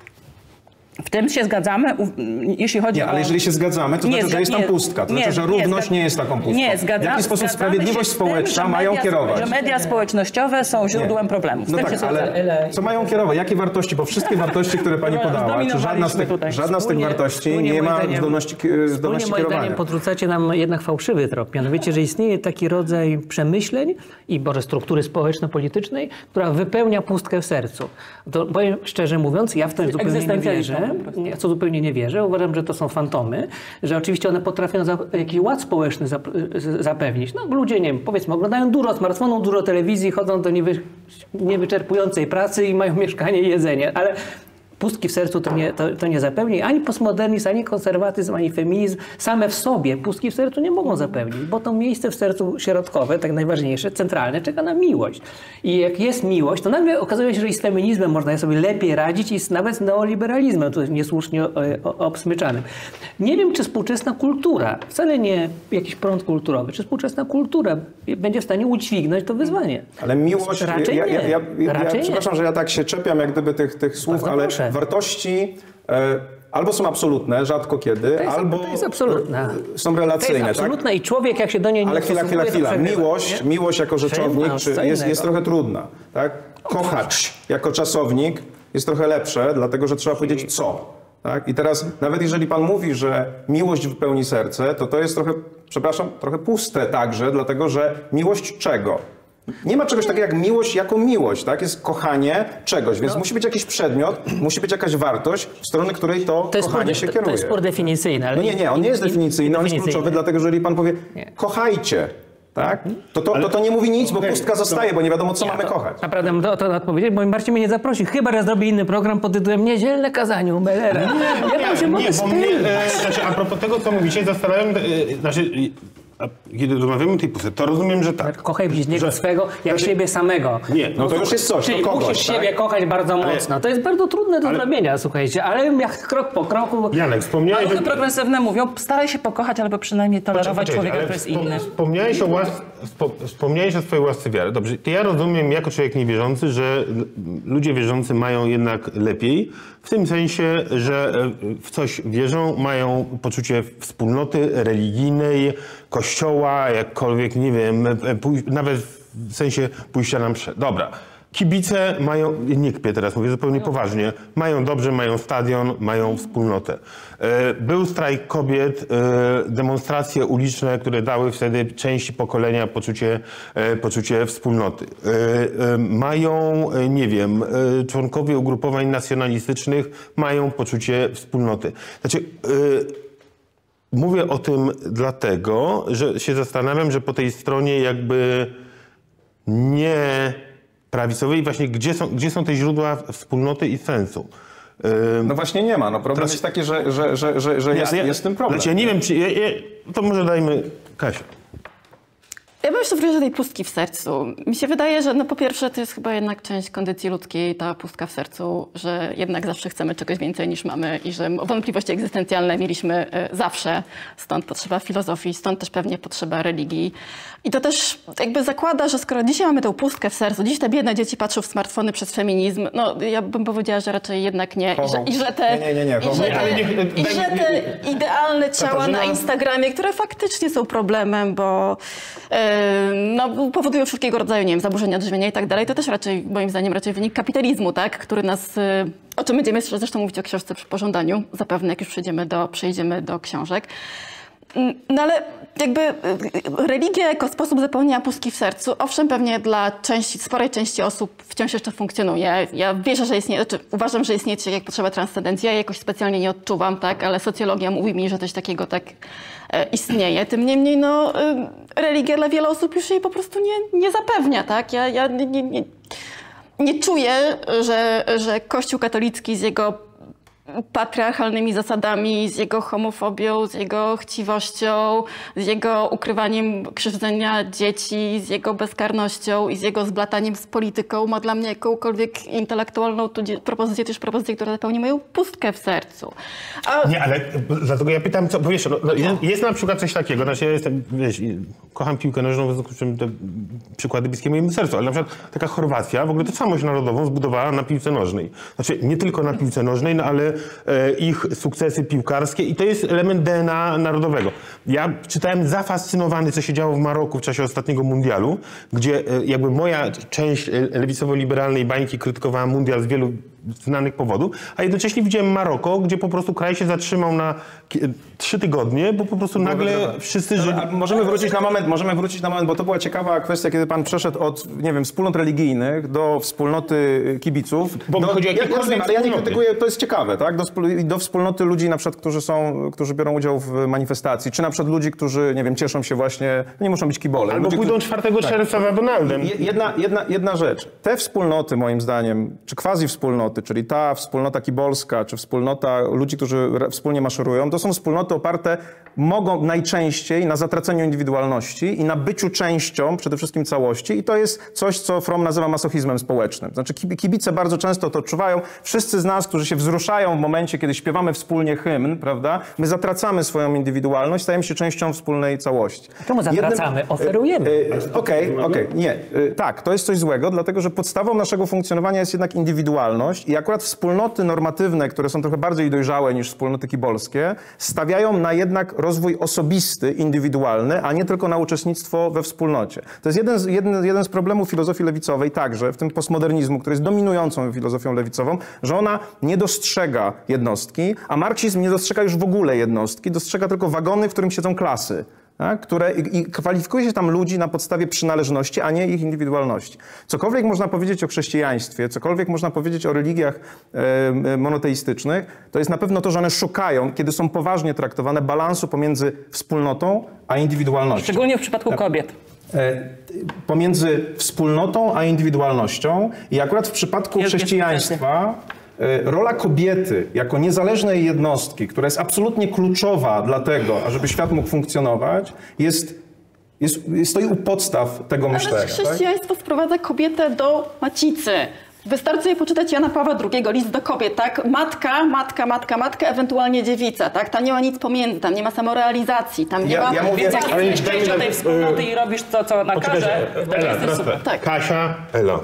W tym się zgadzamy, u- jeśli chodzi Nie, o... ale jeżeli się zgadzamy, to Nie, znaczy, że zga- jest tam nie, pustka. To nie, znaczy, że nie, równość zga- nie jest taką pustką. Nie, W zgadzamy, jaki sposób zgadzamy sprawiedliwość się z tym, społeczna że mają media, kierować? Że media społecznościowe są źródłem problemów. Z No tym tak, się ale zgadzamy. co mają kierować? Jakie wartości? Bo wszystkie wartości, które pani Dobra, podała, czy żadna z zdominowaliśmy tych, tutaj. żadna z tych Wspólnie- wartości wspólnie nie moim ma zdaniem- zdolności, Wspólnie zdolności moim kierowania. zdaniem podrzucacie nam jednak fałszywy trop. Mianowicie, że istnieje taki rodzaj przemyśleń i może struktury społeczno-politycznej, która wypełnia pustkę w sercu. To powiem szczerze mówiąc, ja w to zupełnie nie Egzystencjalistą wierzę. po prostu. Ja w to zupełnie nie wierzę. Uważam, że to są fantomy, że oczywiście one potrafią za, jakiś ład społeczny zap, z- zapewnić. No ludzie, nie wiem, powiedzmy, oglądają dużo smartfonów, dużo telewizji, chodzą do niewy, niewyczerpującej pracy i mają mieszkanie i jedzenie, ale pustki w sercu to nie, to, to nie zapełni. Ani postmodernizm, ani konserwatyzm, ani feminizm same w sobie pustki w sercu nie mogą zapełnić, bo to miejsce w sercu środkowe, tak najważniejsze, centralne, czeka na miłość. I jak jest miłość, to nagle okazuje się, że i z feminizmem można sobie lepiej radzić i z, nawet z neoliberalizmem, tu niesłusznie o, o, obsmyczanym. Nie wiem, czy współczesna kultura, wcale nie jakiś prąd kulturowy, czy współczesna kultura będzie w stanie udźwignąć to wyzwanie. Ale miłość, Raczej ja, ja, nie. ja, ja, Raczej ja nie. przepraszam, że ja tak się czepiam jak gdyby tych, tych słów, Bardzo ale proszę. wartości e, albo są absolutne, rzadko kiedy, To jest, albo to jest absolutna. e, są To relacyjne. jest absolutna i człowiek, jak się do niej nie Ale chwila, chwila, ustosunkuje, to chwila. przegrywa, Miłość, nie? miłość jako rzeczownik Przegrywa, czy co jest, innego. jest trochę trudna. Tak? Kochać jako czasownik jest trochę lepsze, dlatego że trzeba powiedzieć co. Tak? I teraz nawet jeżeli pan mówi, że miłość wypełni serce, to to jest trochę, przepraszam, trochę puste także, dlatego że miłość czego? Nie ma czegoś takiego jak miłość jako miłość, tak? Jest kochanie czegoś, więc musi być jakiś przedmiot, musi być jakaś wartość, w stronę której to, To jest, kochanie spór, się to, kieruje. to jest spór definicyjny. Ale No nie, nie, on nie jest definicyjny, on jest definicyjny. kluczowy, dlatego że jeżeli pan powie Nie. kochajcie, tak? To to, to to nie mówi nic, bo pustka zostaje, bo nie wiadomo co mamy to, kochać. Naprawdę mam to, to odpowiedzieć, bo Marcin mnie nie zaprosił. Chyba, że zrobię inny program pod tytułem Niedzielne kazanie u Mellera. Ja tam się mogę nie, bo mnie, spełnić. e, znaczy, a propos tego, co mówicie, zastanawiam, e, znaczy, a kiedy rozmawiamy o tej pustce, to rozumiem, że tak. Kochaj bliźniego Że- swego jak znaczy- siebie samego. Nie, No to już jest coś, Czyli to kogoś, musisz tak? siebie kochać bardzo mocno. To jest bardzo trudne do Ale- zrobienia, słuchajcie, ale jak krok po kroku... Janek, wspomniałeś, Nauki że... progresywne mówią, staraj się pokochać albo przynajmniej tolerować Poczekaj, człowieka, ale który jest wspom- inny. Wspomniałeś o, łas... wspo- wspomniałeś o swojej łasce wiary. Dobrze, to ja rozumiem jako człowiek niewierzący, że l- ludzie wierzący mają jednak lepiej, w tym sensie, że e, w coś wierzą, mają poczucie wspólnoty religijnej, kościoła, jakkolwiek, nie wiem, e, pój- nawet w sensie pójścia na mszę. Dobra. Kibice mają, nie kpię teraz, mówię zupełnie poważnie, mają dobrze, mają stadion, mają wspólnotę. E, Był strajk kobiet, e, demonstracje uliczne, które dały wtedy części pokolenia poczucie, e, poczucie wspólnoty. E, e, Mają, e, nie wiem, e, członkowie ugrupowań nacjonalistycznych mają poczucie wspólnoty. Znaczy, e, mówię o tym dlatego, że się zastanawiam, że po tej stronie jakby nie prawicowej, właśnie gdzie są, gdzie są te źródła wspólnoty i sensu. No właśnie nie ma. No problem Teraz- jest taki, że, że, że, że, że jest, Ja- ja- jest ten problem. Znaczy, ja nie wiem, czy... Ja, ja, to może dajmy Kasię. Ja bym jeszcze wróciła do tej pustki w sercu. Mi się wydaje, że no po pierwsze to jest chyba jednak część kondycji ludzkiej, ta pustka w sercu, że jednak zawsze chcemy czegoś więcej niż mamy i że wątpliwości egzystencjalne mieliśmy e, zawsze. Stąd potrzeba filozofii, stąd też pewnie potrzeba religii. I to też jakby zakłada, że skoro dzisiaj mamy tę pustkę w sercu, dziś te biedne dzieci patrzą w smartfony przez feminizm, no ja bym powiedziała, że raczej jednak nie. I że, i że te, Nie, nie, nie, nie, i że nie, ale te, niech- i daj że mi- te idealne ciała Katarzyna- na Instagramie, które faktycznie są problemem, bo e, no, powodują wszelkiego rodzaju, nie wiem, zaburzenia odżywiania i tak dalej, to też raczej, moim zdaniem, raczej wynik kapitalizmu, tak, który nas, o czym będziemy jeszcze zresztą mówić o książce przy pożądaniu, zapewne, jak już przejdziemy do, przejdziemy do książek. No ale jakby religia jako sposób zapełnienia pustki w sercu, owszem, pewnie dla części, sporej części osób wciąż jeszcze funkcjonuje. Ja wierzę, że istnieje, znaczy uważam, że istnieje coś jak potrzeba transcendencji. Ja jakoś specjalnie nie odczuwam, tak, ale socjologia mówi mi, że coś takiego tak e, istnieje. Tym niemniej, no, e, religia dla wielu osób już jej po prostu nie, nie zapewnia, tak. Ja, ja nie, nie, nie, nie czuję, że, że Kościół katolicki z jego patriarchalnymi zasadami, z jego homofobią, z jego chciwością, z jego ukrywaniem krzywdzenia dzieci, z jego bezkarnością i z jego zblataniem z polityką ma dla mnie jakąkolwiek intelektualną propozycję, też propozycję, która zapełni moją pustkę w sercu. A... Nie, ale dlatego ja pytam, co, bo wiesz, no, jest, jest na przykład coś takiego, znaczy ja jestem, wiesz, kocham piłkę nożną, w związku z czym te przykłady bliskie mojemu sercu, ale na przykład taka Chorwacja w ogóle tożsamość narodową zbudowała na piłce nożnej. Znaczy nie tylko na piłce nożnej, no ale e, ich sukcesy piłkarskie i to jest element D N A narodowego. Ja czytałem zafascynowany, co się działo w Maroku w czasie ostatniego mundialu, gdzie e, jakby moja część lewicowo-liberalnej bańki krytykowała mundial z wielu znanych powodów, a jednocześnie widziałem Maroko, gdzie po prostu kraj się zatrzymał na trzy tygodnie, bo po prostu nagle wszyscy żyli... Możemy wrócić na moment, możemy wrócić na moment, bo to była ciekawa kwestia, kiedy pan przeszedł od, nie wiem, wspólnot religijnych do wspólnoty kibiców. Bo do, chodzi o ja, jakiekolwiek rozumiem, ale ja nie wspólnoty. krytykuję, to jest ciekawe, tak? Do, do wspólnoty ludzi na przykład, którzy są, którzy biorą udział w manifestacji, czy na przykład ludzi, którzy, nie wiem, cieszą się właśnie, nie muszą być kibole. Albo ludzi, pójdą którzy, czwartego czerwca za Donaldem. Jedna, jedna, jedna rzecz. Te wspólnoty, moim zdaniem, czy quasi wspólnoty, czyli ta wspólnota kibolska, czy wspólnota ludzi, którzy wspólnie maszerują, to są wspólnoty oparte, mogą najczęściej na zatraceniu indywidualności i na byciu częścią przede wszystkim całości i to jest coś, co Fromm nazywa masochizmem społecznym. Znaczy kibice bardzo często to odczuwają. Wszyscy z nas, którzy się wzruszają w momencie, kiedy śpiewamy wspólnie hymn, prawda, my zatracamy swoją indywidualność, stajemy się częścią wspólnej całości. Czemu zatracamy? Jednym, Oferujemy. Okej, okej, okay, nie. Y, tak, to jest coś złego, dlatego że podstawą naszego funkcjonowania jest jednak indywidualność i akurat wspólnoty normatywne, które są trochę bardziej dojrzałe niż wspólnoty kibolskie, stawiają na jednak rozwój osobisty, indywidualny, a nie tylko na uczestnictwo we wspólnocie. To jest jeden z, jeden, jeden z problemów filozofii lewicowej także, w tym postmodernizmu, który jest dominującą filozofią lewicową, że ona nie dostrzega jednostki, a marksizm nie dostrzega już w ogóle jednostki, dostrzega tylko wagony, w którym siedzą klasy. Tak, które, i, i kwalifikuje się tam ludzi na podstawie przynależności, a nie ich indywidualności. Cokolwiek można powiedzieć o chrześcijaństwie, cokolwiek można powiedzieć o religiach e, monoteistycznych, to jest na pewno to, że one szukają, kiedy są poważnie traktowane, balansu pomiędzy wspólnotą a indywidualnością. Szczególnie w przypadku kobiet. E, pomiędzy wspólnotą a indywidualnością i akurat w przypadku Jest, chrześcijaństwa rola kobiety jako niezależnej jednostki, która jest absolutnie kluczowa dla tego, ażeby świat mógł funkcjonować, jest, jest, stoi u podstaw tego myślenia. Ale chrześcijaństwo tak? sprowadza kobietę do macicy. Wystarczy poczytać Jana Pawła drugiego, list do kobiet, tak? Matka, matka, matka, matka, ewentualnie dziewica, tak? Tam nie ma nic pomiędzy, tam nie ma samorealizacji, tam nie ja, ma... Ja mówię, Więc jak ale jesteś dajmy częścią na- tej wspólnoty i robisz to, co nakaże, to Ela, jesteś teraz super. tak. Tak. Kasia, Ela.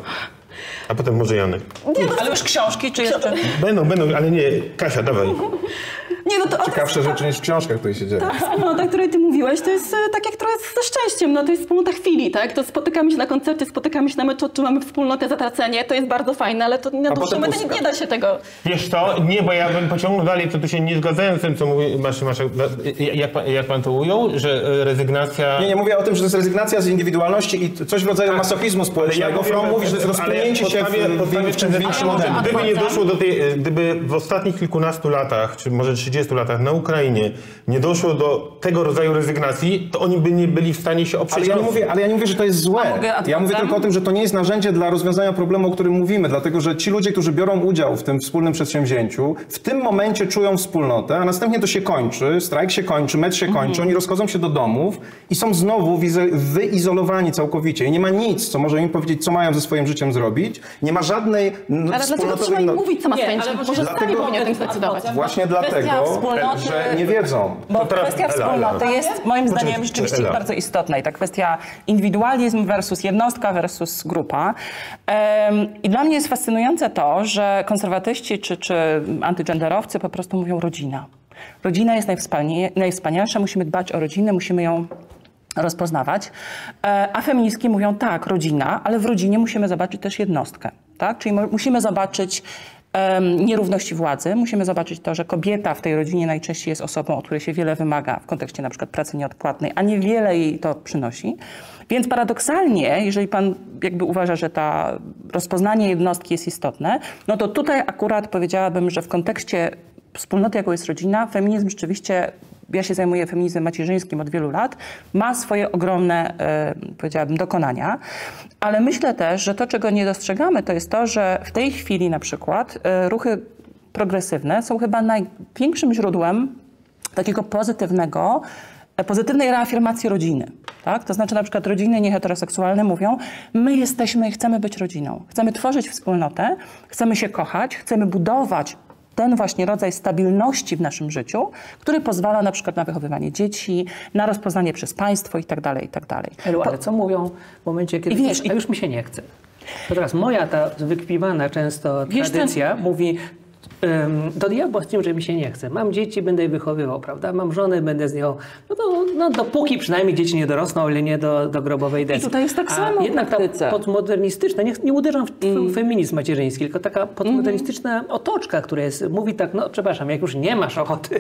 A potem może Janek. Nie, no, Ale już książki, czy jeszcze... Będą, będą, ale nie. Kasia, dawaj. nie, no to... ciekawsze rzeczy niż w książkach, które się dzieje. Ta wspólnota, o której ty mówiłeś, to jest e, tak jak trochę ze szczęściem, no to jest wspólnota chwili, tak? To spotykamy się na koncercie, spotykamy się na meczu, odczuwamy wspólnotę, zatracenie, to jest bardzo fajne, ale to na dłuższą potem metę nie, pustka. nie da się tego... Wiesz co? Nie, bo ja bym pociągnął dalej, to tu się nie zgadzałem z tym, co mówi masz, masz, jak, pan, jak pan to ujął, że e, rezygnacja... Nie, nie mówię o tym, że to jest rezygnacja z indywidualności i coś w rodzaju masochizmu społecznego. Fromm mówi, że to jest rozpłynięcie się w, w czymś większym ode mnie. Gdyby nie doszło do tej, gdyby w ostatnich kilkunastu latach, czy może trzydziestu latach na Ukrainie nie doszło do tego rodzaju rezygnacji, to oni by nie byli w stanie się oprzeć. Ale ja, nie mówię, ale ja nie mówię, że to jest złe. mogę Ja adwokatem? mówię tylko o tym, że to nie jest narzędzie dla rozwiązania problemu, o którym mówimy, dlatego że ci ludzie, którzy biorą udział w tym wspólnym przedsięwzięciu, w tym momencie czują wspólnotę, a następnie to się kończy, strajk się kończy, mecz się kończy, oni rozchodzą się do domów i są znowu wize- wyizolowani całkowicie. I nie ma nic, co może im powiedzieć, co mają ze swoim życiem zrobić. Nie ma żadnej n- Ale dlaczego wspólnotowej... trzeba im no- mówić, co ma Nie, spędzić? ale Może dlatego- sami powinni o tym zdecydować. Właśnie Kwestia dlatego, wspólnoty- że nie wiedzą. Bo To teraz kwestia Ela, wspólnoty Ela. jest moim zdaniem Poczekaj, rzeczywiście Ela. bardzo istotna i ta kwestia indywidualizm versus jednostka versus grupa. Ym, I dla mnie jest fascynujące to, że konserwatyści czy, czy antygenderowcy po prostu mówią rodzina. Rodzina jest najwspania- najwspanialsza, musimy dbać o rodzinę, musimy ją rozpoznawać. A feministki mówią tak, rodzina, ale w rodzinie musimy zobaczyć też jednostkę. Tak? Czyli musimy zobaczyć um, nierówności władzy, musimy zobaczyć to, że kobieta w tej rodzinie najczęściej jest osobą, od której się wiele wymaga w kontekście na przykład pracy nieodpłatnej, a niewiele jej to przynosi. Więc paradoksalnie, jeżeli pan jakby uważa, że ta rozpoznanie jednostki jest istotne, no to tutaj akurat powiedziałabym, że w kontekście wspólnoty, jaką jest rodzina, feminizm rzeczywiście, ja się zajmuję feminizmem macierzyńskim od wielu lat, ma swoje ogromne, e, powiedziałabym, dokonania, ale myślę też, że to, czego nie dostrzegamy, to jest to, że w tej chwili na przykład e, ruchy progresywne są chyba największym źródłem takiego pozytywnego, pozytywnej reafirmacji rodziny. Tak? To znaczy na przykład rodziny nieheteroseksualne mówią, my jesteśmy i chcemy być rodziną. Chcemy tworzyć wspólnotę, chcemy się kochać, chcemy budować ten właśnie rodzaj stabilności w naszym życiu, który pozwala na przykład na wychowywanie dzieci, na rozpoznanie przez państwo i tak dalej, i tak dalej. Elu, ale co mówią w momencie, kiedy I wiesz, a już mi się nie chce. To teraz moja ta wykpiwana często Wiesz, tradycja mówi, ym, do diabła z tym, że mi się nie chce. Mam dzieci, będę je wychowywał, prawda? Mam żonę, będę z nią, no, to, no dopóki przynajmniej dzieci nie dorosną, ale nie do, do grobowej deski. I tutaj jest tak A samo w jednak ta praktyce. postmodernistyczna, nie, nie uderzam w mm. feminizm macierzyński, tylko taka postmodernistyczna mm. otoczka, która jest, mówi tak, no przepraszam, jak już nie masz ochoty,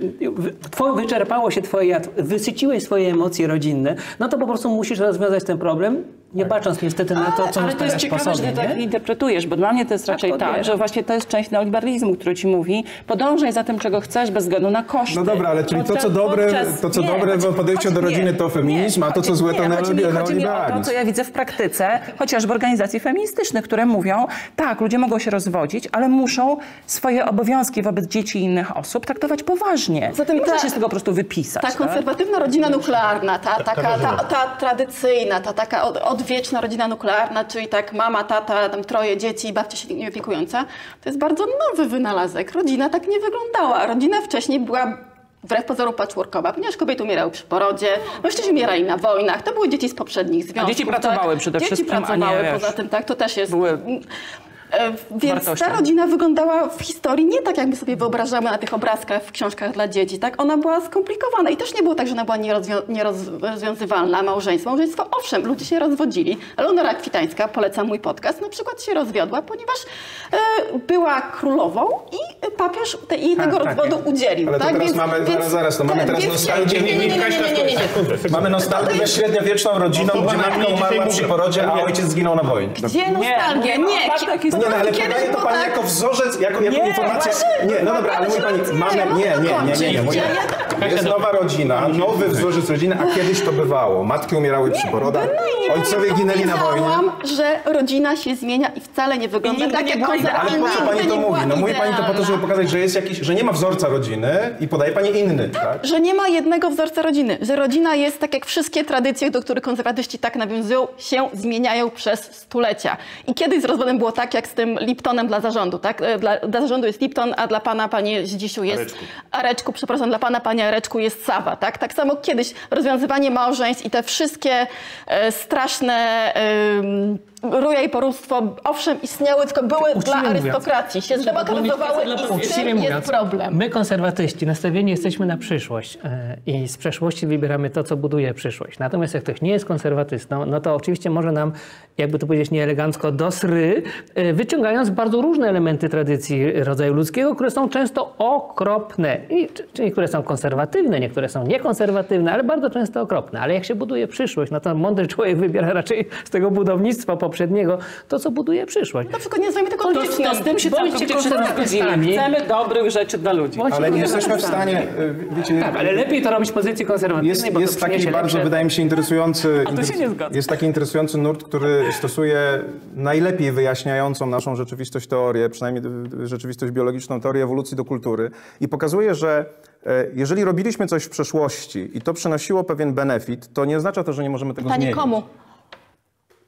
two, wyczerpało się twoje, wysyciłeś swoje emocje rodzinne, no to po prostu musisz rozwiązać ten problem, nie patrząc niestety na to, co ale to jest ciekawe, że ty tak interpretujesz, bo dla mnie to jest raczej tak, tak że właśnie to jest część neoliberalizmu, który ci mówi, podążaj za tym, czego chcesz, bez względu na koszty. No dobra, ale czyli to, co dobre, to, co dobre w podejściu do rodziny, to feminizm, a to, co złe, to neoliberalizm. Chodzi mi o to, co ja widzę w praktyce, chociażby organizacji feministycznych, które mówią, tak, ludzie mogą się rozwodzić, ale muszą swoje obowiązki wobec dzieci i innych osób traktować poważnie. Zatem nie ta, można się z tego po prostu wypisać. Ta tak? konserwatywna rodzina nuklearna, ta, taka, ta, ta tradycyjna, ta taka od, odwieczna rodzina nuklearna, czyli tak mama, tata, tam troje dzieci i babcia się nie opiekująca, to jest bardzo nowy wynalazek. Rodzina tak nie wyglądała. Rodzina wcześniej była wbrew pozorom patchworkowa, ponieważ kobiety umierały przy porodzie, mężczyźni umierali na wojnach, to były dzieci z poprzednich związków. A dzieci pracowały tak? przede dzieci wszystkim, pracowały, a nie, poza tym, tak, to też jest... były... Więc wartością. ta rodzina wyglądała w historii nie tak, jak my sobie wyobrażamy na tych obrazkach w książkach dla dzieci. Tak? Ona była skomplikowana i też nie było tak, że ona była nierozwią- nierozwiązywalna. Małżeństwo. Małżeństwo, owszem, ludzie się rozwodzili. Leonora Kwitańska, polecam mój podcast, na przykład się rozwiodła, ponieważ e, była królową i papież te, jej tego tak, rozwodu tak. udzielił. Ale to tak? teraz więc, mamy, więc, zaraz, zaraz, to mamy teraz nostalgię. Nie, nie, nie, nie, nie, nie, nie, nie. Mamy nostalgię średniowieczną rodziną, gdzie matka umarła przy porodzie, a ojciec zginął na wojnie. Gdzie nostalgia? Nie, nie. Nie, no, ale podaje to pani jako wzorzec, jako, jako informację. Nie, no dobra, ale mówi pani, mamy, nie, nie, nie, nie, nie, nie. Jest nowa rodzina, nowy wzorzec rodziny, a kiedyś to bywało. Matki umierały przy porodach, ojcowie ginęli na wojnie. Powiedziałam, że rodzina się zmienia i wcale nie wygląda tak, jak konserwatywna. Ale po co pani to mówi? No mówi pani to po to, żeby pokazać, że jest jakiś, że nie ma wzorca rodziny i podaje pani inny, tak? Że nie ma jednego wzorca rodziny. Że rodzina jest, tak jak wszystkie tradycje, do których konserwatyści tak nawiązują, się zmieniają przez stulecia. I kiedyś z rozwodem było tak, jak z tym Liptonem dla zarządu, tak? Dla, dla zarządu jest Lipton, a dla pana, panie Zdzisiu jest... Areczku. Areczku, przepraszam, dla pana, panie Areczku jest Sawa, tak? Tak samo kiedyś rozwiązywanie małżeństw i te wszystkie e, straszne e, ruja i porództwo, owszem, istniały, tylko były Uczciwie dla mówiąc. arystokracji. Się zdemokratyzowały i z tym Uczciwie jest mówiąc, problem. my konserwatyści nastawieni jesteśmy na przyszłość e, i z przeszłości wybieramy to, co buduje przyszłość. Natomiast jak ktoś nie jest konserwatystą, no to oczywiście może nam, jakby to powiedzieć nieelegancko, do sry, e, wyciągając bardzo różne elementy tradycji rodzaju ludzkiego, które są często okropne. I, czyli które są konserwatywne, niektóre są niekonserwatywne, ale bardzo często okropne. Ale jak się buduje przyszłość, no to mądry człowiek wybiera raczej z tego budownictwa poprzedniego to, co buduje przyszłość. Na przykład nie nazwijmy tego To jest, no, z tym się całkowicie wszyscy zgodzimy. Chcemy dobrych rzeczy dla ludzi. Ale nie jesteśmy w stanie, wiecie... Tak, ale lepiej to robić z pozycji konserwatywnej, Jest, bo jest to taki przyniesie bardzo, lepsze... wydaje mi się, interesujący, A to się nie zgadza. jest taki interesujący nurt, który stosuje najlepiej wyjaśniającą naszą rzeczywistość teorię, przynajmniej rzeczywistość biologiczną, teorię ewolucji do kultury i pokazuje, że e, jeżeli robiliśmy coś w przeszłości i to przynosiło pewien benefit, to nie oznacza to, że nie możemy tego Pytanie zmienić. komu?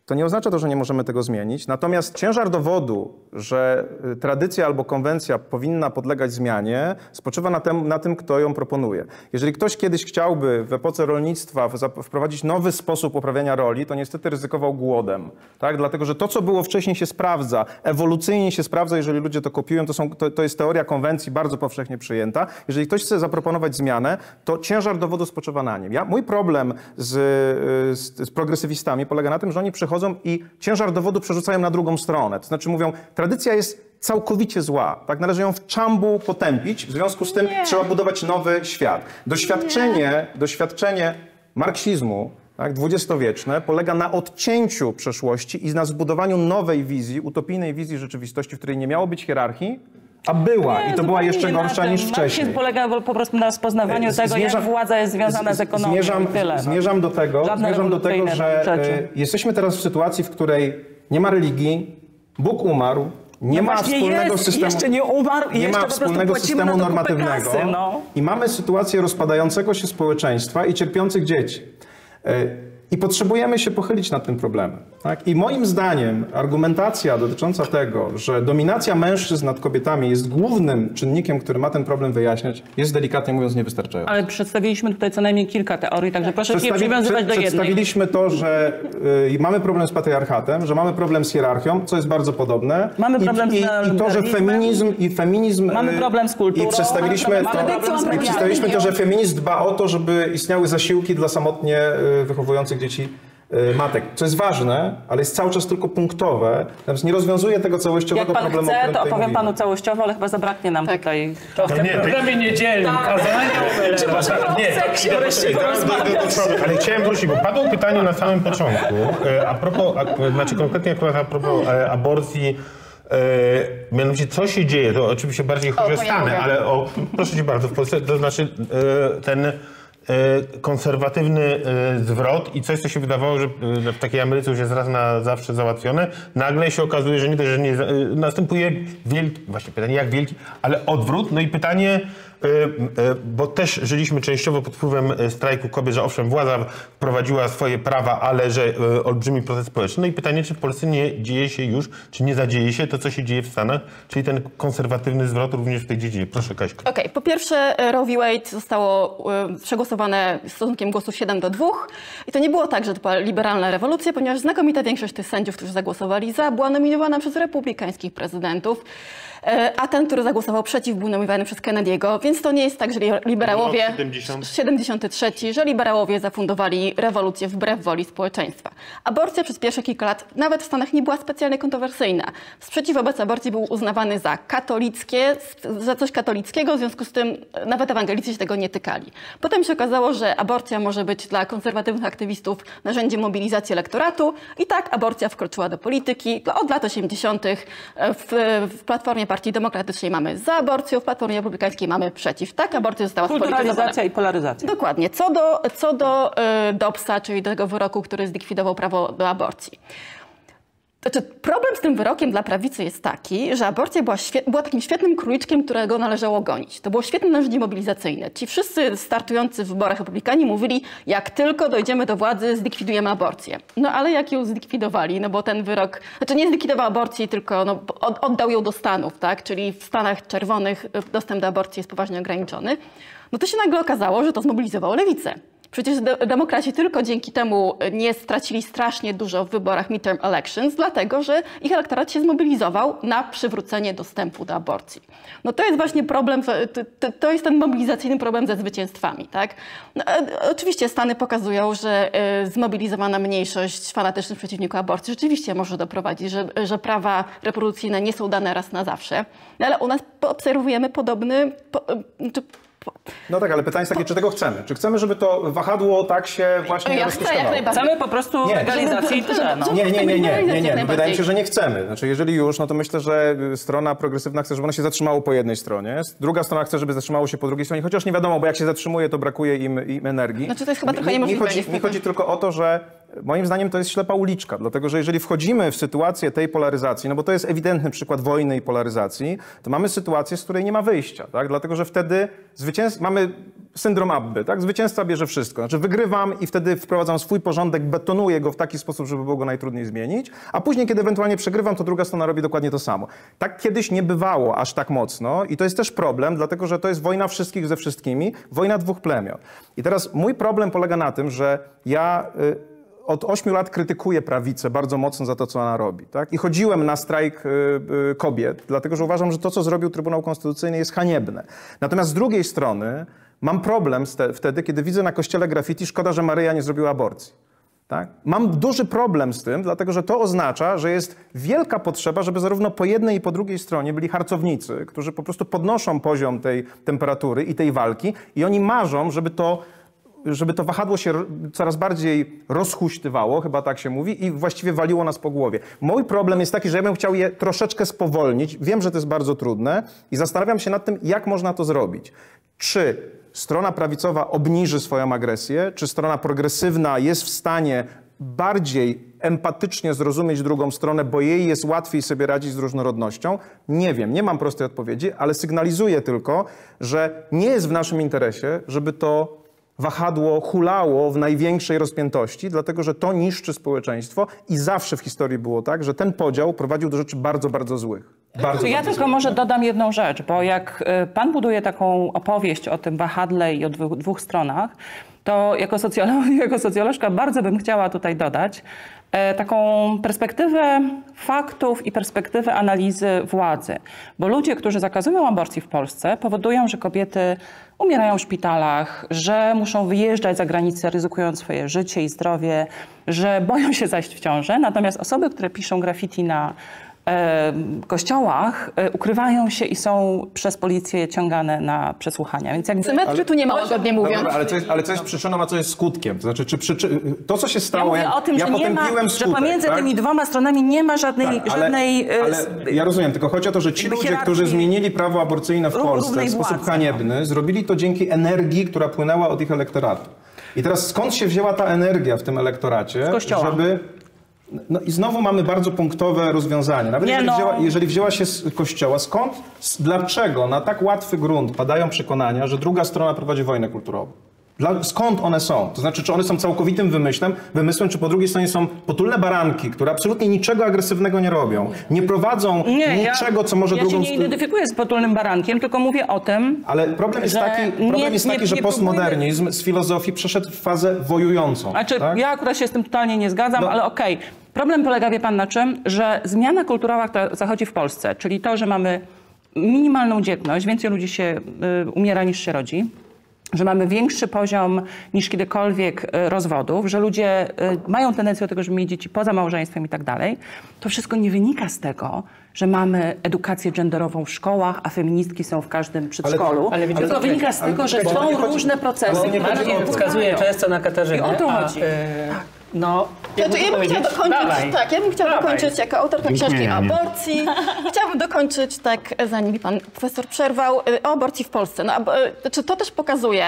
to nie oznacza to, że nie możemy tego zmienić. Natomiast ciężar dowodu, że tradycja albo konwencja powinna podlegać zmianie, spoczywa na tym, na tym, kto ją proponuje. Jeżeli ktoś kiedyś chciałby w epoce rolnictwa wprowadzić nowy sposób uprawiania roli, to niestety ryzykował głodem. Tak? Dlatego, że to, co było wcześniej, się sprawdza. Ewolucyjnie się sprawdza, jeżeli ludzie to kopiują. To, są, to, to jest teoria konwencji bardzo powszechnie przyjęta. Jeżeli ktoś chce zaproponować zmianę, to ciężar dowodu spoczywa na nim. Ja, mój problem z, z, z progresywistami polega na tym, że oni przychodzą i ciężar dowodu przerzucają na drugą stronę. To znaczy mówią, tradycja jest całkowicie zła. Tak? Należy ją w czambu potępić, w związku z tym Nie. trzeba budować nowy świat. Doświadczenie, doświadczenie marksizmu, tak, dwudziestowieczne, polega na odcięciu przeszłości i na zbudowaniu nowej wizji, utopijnej wizji rzeczywistości, w której nie miało być hierarchii, a była. Nie, I to była zupełnie jeszcze nie gorsza na niż tym. wcześniej. Marksizm polega po prostu na rozpoznawaniu Z- tego, zmierzam- jak władza jest związana z ekonomią. Zmierzam, i tyle, no. zmierzam do tego, Żadne zmierzam do tego, rewolucyjne że rzeczy. e, jesteśmy teraz w sytuacji, w której nie ma religii, Bóg umarł, nie No ma właśnie wspólnego jest, systemu, jeszcze nie umarł i nie jeszcze ma po prostu wspólnego płacimy systemu na to kupę normatywnego kasy, no. i mamy sytuację rozpadającego się społeczeństwa i cierpiących dzieci. E, I potrzebujemy się pochylić nad tym problemem. Tak? I moim zdaniem argumentacja dotycząca tego, że dominacja mężczyzn nad kobietami jest głównym czynnikiem, który ma ten problem wyjaśniać, jest delikatnie mówiąc niewystarczająca. Ale przedstawiliśmy tutaj co najmniej kilka teorii, także proszę się Przedstawi- przywiązywać do przed- jednej. Przedstawiliśmy to, że y, mamy problem z patriarchatem, że mamy problem z hierarchią, co jest bardzo podobne. Mamy I, problem z i, I to, że neoliberalizmem. feminizm i feminizm. Mamy y, problem z kulturą, I przedstawiliśmy, mamy problem z to, mediami. i przedstawiliśmy to, że feminizm dba o to, żeby istniały zasiłki dla samotnie y, wychowujących dzieci y, matek. Co jest ważne, ale jest cały czas tylko punktowe, natomiast nie rozwiązuje tego Jak całościowego pan problemu, o chce, którym to tutaj opowiem mówimy. panu całościowo, ale chyba zabraknie nam Tak. tutaj... W tym nie, ty- programie niedzielnym kazania Czy możemy o seksie wreszcie porozmawiać? Ale chciałem wrócić, bo padło pytanie na samym początku, e, a propos, a, znaczy konkretnie akurat a propos e, aborcji, e, mianowicie co się dzieje, to oczywiście bardziej chodzi o, to ja Stany, mogę. ale o, proszę cię bardzo, w Polsce, to znaczy e, ten e, konserwatywny e, zwrot i coś, co się wydawało, że e, w takiej Ameryce już jest raz na zawsze załatwione, nagle się okazuje, że nie dość, że nie, e, następuje wielki, właśnie pytanie jak wielki, ale odwrót, no i pytanie, e, e, bo też żyliśmy częściowo pod wpływem e, strajku kobiet, że owszem, władza wprowadziła swoje prawa, ale że e, olbrzymi protest społeczny. No i pytanie, czy w Polsce nie dzieje się już, czy nie zadzieje się to, co się dzieje w Stanach, czyli ten konserwatywny zwrot również w tej dziedzinie. Proszę, Kaśka. Okej, po pierwsze Roe v. Wade zostało y, przegłosowane stosunkiem głosów siedem do dwóch i to nie było tak, że to była liberalna rewolucja, ponieważ znakomita większość tych sędziów, którzy zagłosowali za, była nominowana przez republikańskich prezydentów, y, a ten, który zagłosował przeciw, był nominowany przez Kennedy'ego, więc to nie jest tak, że li- liberałowie... Rok siedemdziesiąty. siedemdziesiąty trzeci, że liberałowie zafundowali rewolucję wbrew woli społeczeństwa. Aborcja przez pierwsze kilka lat nawet w Stanach nie była specjalnie kontrowersyjna. Sprzeciw wobec aborcji był uznawany za katolickie, za coś katolickiego, w związku z tym nawet ewangelicy się tego nie tykali. Potem się okazało, że aborcja może być dla konserwatywnych aktywistów narzędziem mobilizacji elektoratu i tak aborcja wkroczyła do polityki. Od lat osiemdziesiątych w, w Platformie Partii Demokratycznej mamy za aborcją, w Platformie Republikańskiej mamy przeciw. Tak, aborcja została spolityzowana. Kulturalizacja i polaryzacja. Dokładnie. Co do, co do y, Dobbsa, czyli tego wyroku, który zlikwidował prawo do aborcji. Znaczy, problem z tym wyrokiem dla prawicy jest taki, że aborcja była, świe- była takim świetnym króliczkiem, którego należało gonić. To było świetne narzędzie mobilizacyjne. Ci wszyscy startujący w wyborach republikanie mówili, jak tylko dojdziemy do władzy, zlikwidujemy aborcję. No ale jak ją zlikwidowali? No bo ten wyrok, znaczy nie zlikwidował aborcji, tylko no, od, oddał ją do Stanów, tak? Czyli w Stanach Czerwonych dostęp do aborcji jest poważnie ograniczony. No to się nagle okazało, że to zmobilizowało lewicę. Przecież de- demokraci tylko dzięki temu nie stracili strasznie dużo w wyborach midterm elections, dlatego że ich elektorat się zmobilizował na przywrócenie dostępu do aborcji. No to jest właśnie problem, to, to, to jest ten mobilizacyjny problem ze zwycięstwami, tak? No, e, oczywiście Stany pokazują, że e, zmobilizowana mniejszość fanatycznych przeciwników aborcji rzeczywiście może doprowadzić, że, że prawa reprodukcyjne nie są dane raz na zawsze, no, ale u nas po- obserwujemy podobny... Po, e, czy, No tak, ale pytanie jest takie, czy tego chcemy? Czy chcemy, żeby to wahadło tak się właśnie Ja chcę rozpuszczało? jak najbardziej. Chcemy po prostu Nie. legalizacji i tyle. No. Nie, nie, nie, nie, nie, nie. Najbardziej. Wydaje mi się, że nie chcemy. Znaczy, jeżeli już, no to myślę, że strona progresywna chce, żeby ono się zatrzymało po jednej stronie. Druga strona chce, żeby zatrzymało się po drugiej stronie, chociaż nie wiadomo, bo jak się zatrzymuje, to brakuje im, im energii. Znaczy, to jest chyba trochę Mi- mi niemożliwe, chodzi, mi niestety. chodzi tylko o to, że moim zdaniem to jest ślepa uliczka, dlatego że jeżeli wchodzimy w sytuację tej polaryzacji, no bo to jest ewidentny przykład wojny i polaryzacji, to mamy sytuację, z której nie ma wyjścia, tak? Dlatego że wtedy zwycięz... mamy syndrom Abby, tak? Zwycięzca bierze wszystko. Znaczy wygrywam i wtedy wprowadzam swój porządek, betonuję go w taki sposób, żeby było go najtrudniej zmienić, a później, kiedy ewentualnie przegrywam, to druga strona robi dokładnie to samo. Tak kiedyś nie bywało aż tak mocno i to jest też problem, dlatego że to jest wojna wszystkich ze wszystkimi, wojna dwóch plemion. I teraz mój problem polega na tym, że ja y, od ośmiu lat krytykuję prawicę bardzo mocno za to, co ona robi. Tak? I chodziłem na strajk y, y, kobiet, dlatego że uważam, że to, co zrobił Trybunał Konstytucyjny, jest haniebne. Natomiast z drugiej strony mam problem te, wtedy, kiedy widzę na kościele graffiti, szkoda, że Maryja nie zrobiła aborcji. Tak? Mam duży problem z tym, dlatego że to oznacza, że jest wielka potrzeba, żeby zarówno po jednej i po drugiej stronie byli harcownicy, którzy po prostu podnoszą poziom tej temperatury i tej walki i oni marzą, żeby to żeby to wahadło się coraz bardziej rozhuśtywało, chyba tak się mówi, i właściwie waliło nas po głowie. Mój problem jest taki, że ja bym chciał je troszeczkę spowolnić. Wiem, że to jest bardzo trudne i zastanawiam się nad tym, jak można to zrobić. Czy strona prawicowa obniży swoją agresję, czy strona progresywna jest w stanie bardziej empatycznie zrozumieć drugą stronę, bo jej jest łatwiej sobie radzić z różnorodnością? Nie wiem, nie mam prostej odpowiedzi, ale sygnalizuję tylko, że nie jest w naszym interesie, żeby to wahadło hulało w największej rozpiętości, dlatego że to niszczy społeczeństwo i zawsze w historii było tak, że ten podział prowadził do rzeczy bardzo, bardzo złych. Bardzo, ja bardzo tylko złych. może dodam jedną rzecz, bo jak pan buduje taką opowieść o tym wahadle i o dwóch, dwóch stronach, to jako, socjolo- jako socjolożka bardzo bym chciała tutaj dodać e, taką perspektywę faktów i perspektywę analizy władzy. Bo ludzie, którzy zakazują aborcji w Polsce, powodują, że kobiety umierają w szpitalach, że muszą wyjeżdżać za granicę, ryzykując swoje życie i zdrowie, że boją się zajść w ciążę. Natomiast osoby, które piszą graffiti na e, kościołach, e, ukrywają się i są przez policję ciągane na przesłuchania. Więc jakby... Symetrii tu nie ma, łagodnie mówiąc. Dobra, ale, co jest, ale co jest przyczyną, a co jest skutkiem? To znaczy, czy przyczy... to, co się Ja stało, mówię jak o tym, ja że, nie ma, potępiłem że skutek, pomiędzy tak? tymi dwoma stronami nie ma żadnej... Tak, ale, żadnej e, ale ja rozumiem, tylko chodzi o to, że ci jakby ludzie, hierarchii którzy zmienili prawo aborcyjne w ró- Polsce równej w sposób władzy. haniebny, zrobili to dzięki energii, która płynęła od ich elektoratu. I teraz skąd się wzięła ta energia w tym elektoracie, Z kościoła. żeby... No i znowu mamy bardzo punktowe rozwiązanie. Nawet Nie jeżeli, no. wzięła, jeżeli wzięła się z kościoła, skąd, s- dlaczego na tak łatwy grunt padają przekonania, że druga strona prowadzi wojnę kulturową? Dla, skąd one są? To znaczy, czy one są całkowitym wymyślem, wymysłem, czy po drugiej stronie są potulne baranki, które absolutnie niczego agresywnego nie robią, nie prowadzą Nie, niczego, ja, co może ja drugą... się nie identyfikuję z potulnym barankiem, tylko mówię o tym, Ale problem jest że taki, problem nie- jest nie- taki że nie postmodernizm z filozofii przeszedł w fazę wojującą. Znaczy, tak? ja akurat się z tym totalnie nie zgadzam, No. ale okej. Problem polega, wie pan na czym? Że zmiana kulturowa, która zachodzi w Polsce, czyli to, że mamy minimalną dzietność, więcej ludzi się y, umiera niż się rodzi, że mamy większy poziom niż kiedykolwiek y, rozwodów, że ludzie y, mają tendencję do tego, żeby mieć dzieci poza małżeństwem i tak dalej, to wszystko nie wynika z tego, że mamy edukację genderową w szkołach, a feministki są w każdym przedszkolu, ale wiecie, tylko ale- wynika z ale- tego, że ale- trwają nie chodzi- różne procesy, ale nie które chodzi o to. wskazuje często na Katarzynę. I o to a, chodzi. e, no, Ja, to ja bym chciała dokończyć, Dawaj. tak, ja bym chciała Dawaj. dokończyć jako autorka Dziękuję, książki o Aniu. aborcji. Chciałabym dokończyć, tak, zanim mi pan profesor przerwał, y, o aborcji w Polsce. No, ab- y, czy to też pokazuje,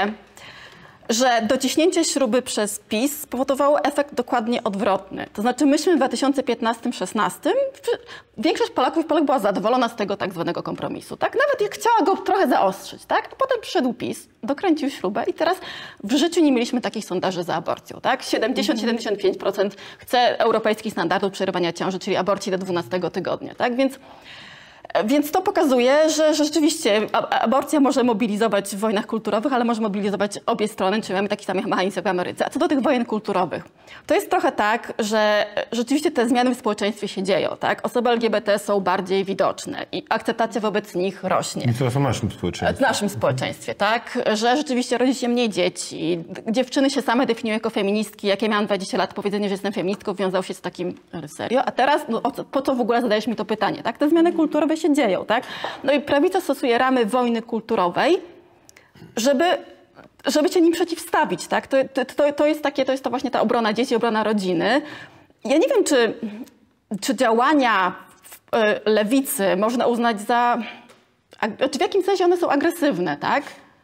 że dociśnięcie śruby przez PiS spowodowało efekt dokładnie odwrotny. To znaczy myśmy w dwa tysiące piętnastym szesnastym, większość Polaków i Polek była zadowolona z tego tak zwanego kompromisu, tak? Nawet jak chciała go trochę zaostrzyć, tak? A potem przyszedł PiS, dokręcił śrubę i teraz w życiu nie mieliśmy takich sondaży za aborcją, tak? siedemdziesiąt do siedemdziesięciu pięciu procent chce europejskich standardów przerywania ciąży, czyli aborcji do dwunastego tygodnia, tak? Więc Więc to pokazuje, że rzeczywiście a- aborcja może mobilizować w wojnach kulturowych, ale może mobilizować obie strony, czyli mamy taki sam mechanizm jak w Ameryce. A co do tych wojen kulturowych, to jest trochę tak, że rzeczywiście te zmiany w społeczeństwie się dzieją, tak? Osoby L G B T są bardziej widoczne i akceptacja wobec nich rośnie. I teraz o naszym W społeczeństwie. naszym społeczeństwie, tak? Że rzeczywiście rodzi się mniej dzieci. Dziewczyny się same definiują jako feministki. Jak ja miałam dwadzieścia lat, powiedzenie, że jestem feministką, wiązało się z takim ale serio. A teraz, no, o co, po co w ogóle zadajesz mi to pytanie, tak? Te zmiany kulturowe się dzieją, tak? No i prawica stosuje ramy wojny kulturowej, żeby, żeby się nim przeciwstawić, tak? To, to, to jest takie, to jest to właśnie ta obrona dzieci, obrona rodziny. Ja nie wiem, czy, czy działania w, y, lewicy można uznać za... A, czy w jakim sensie one są agresywne, tak?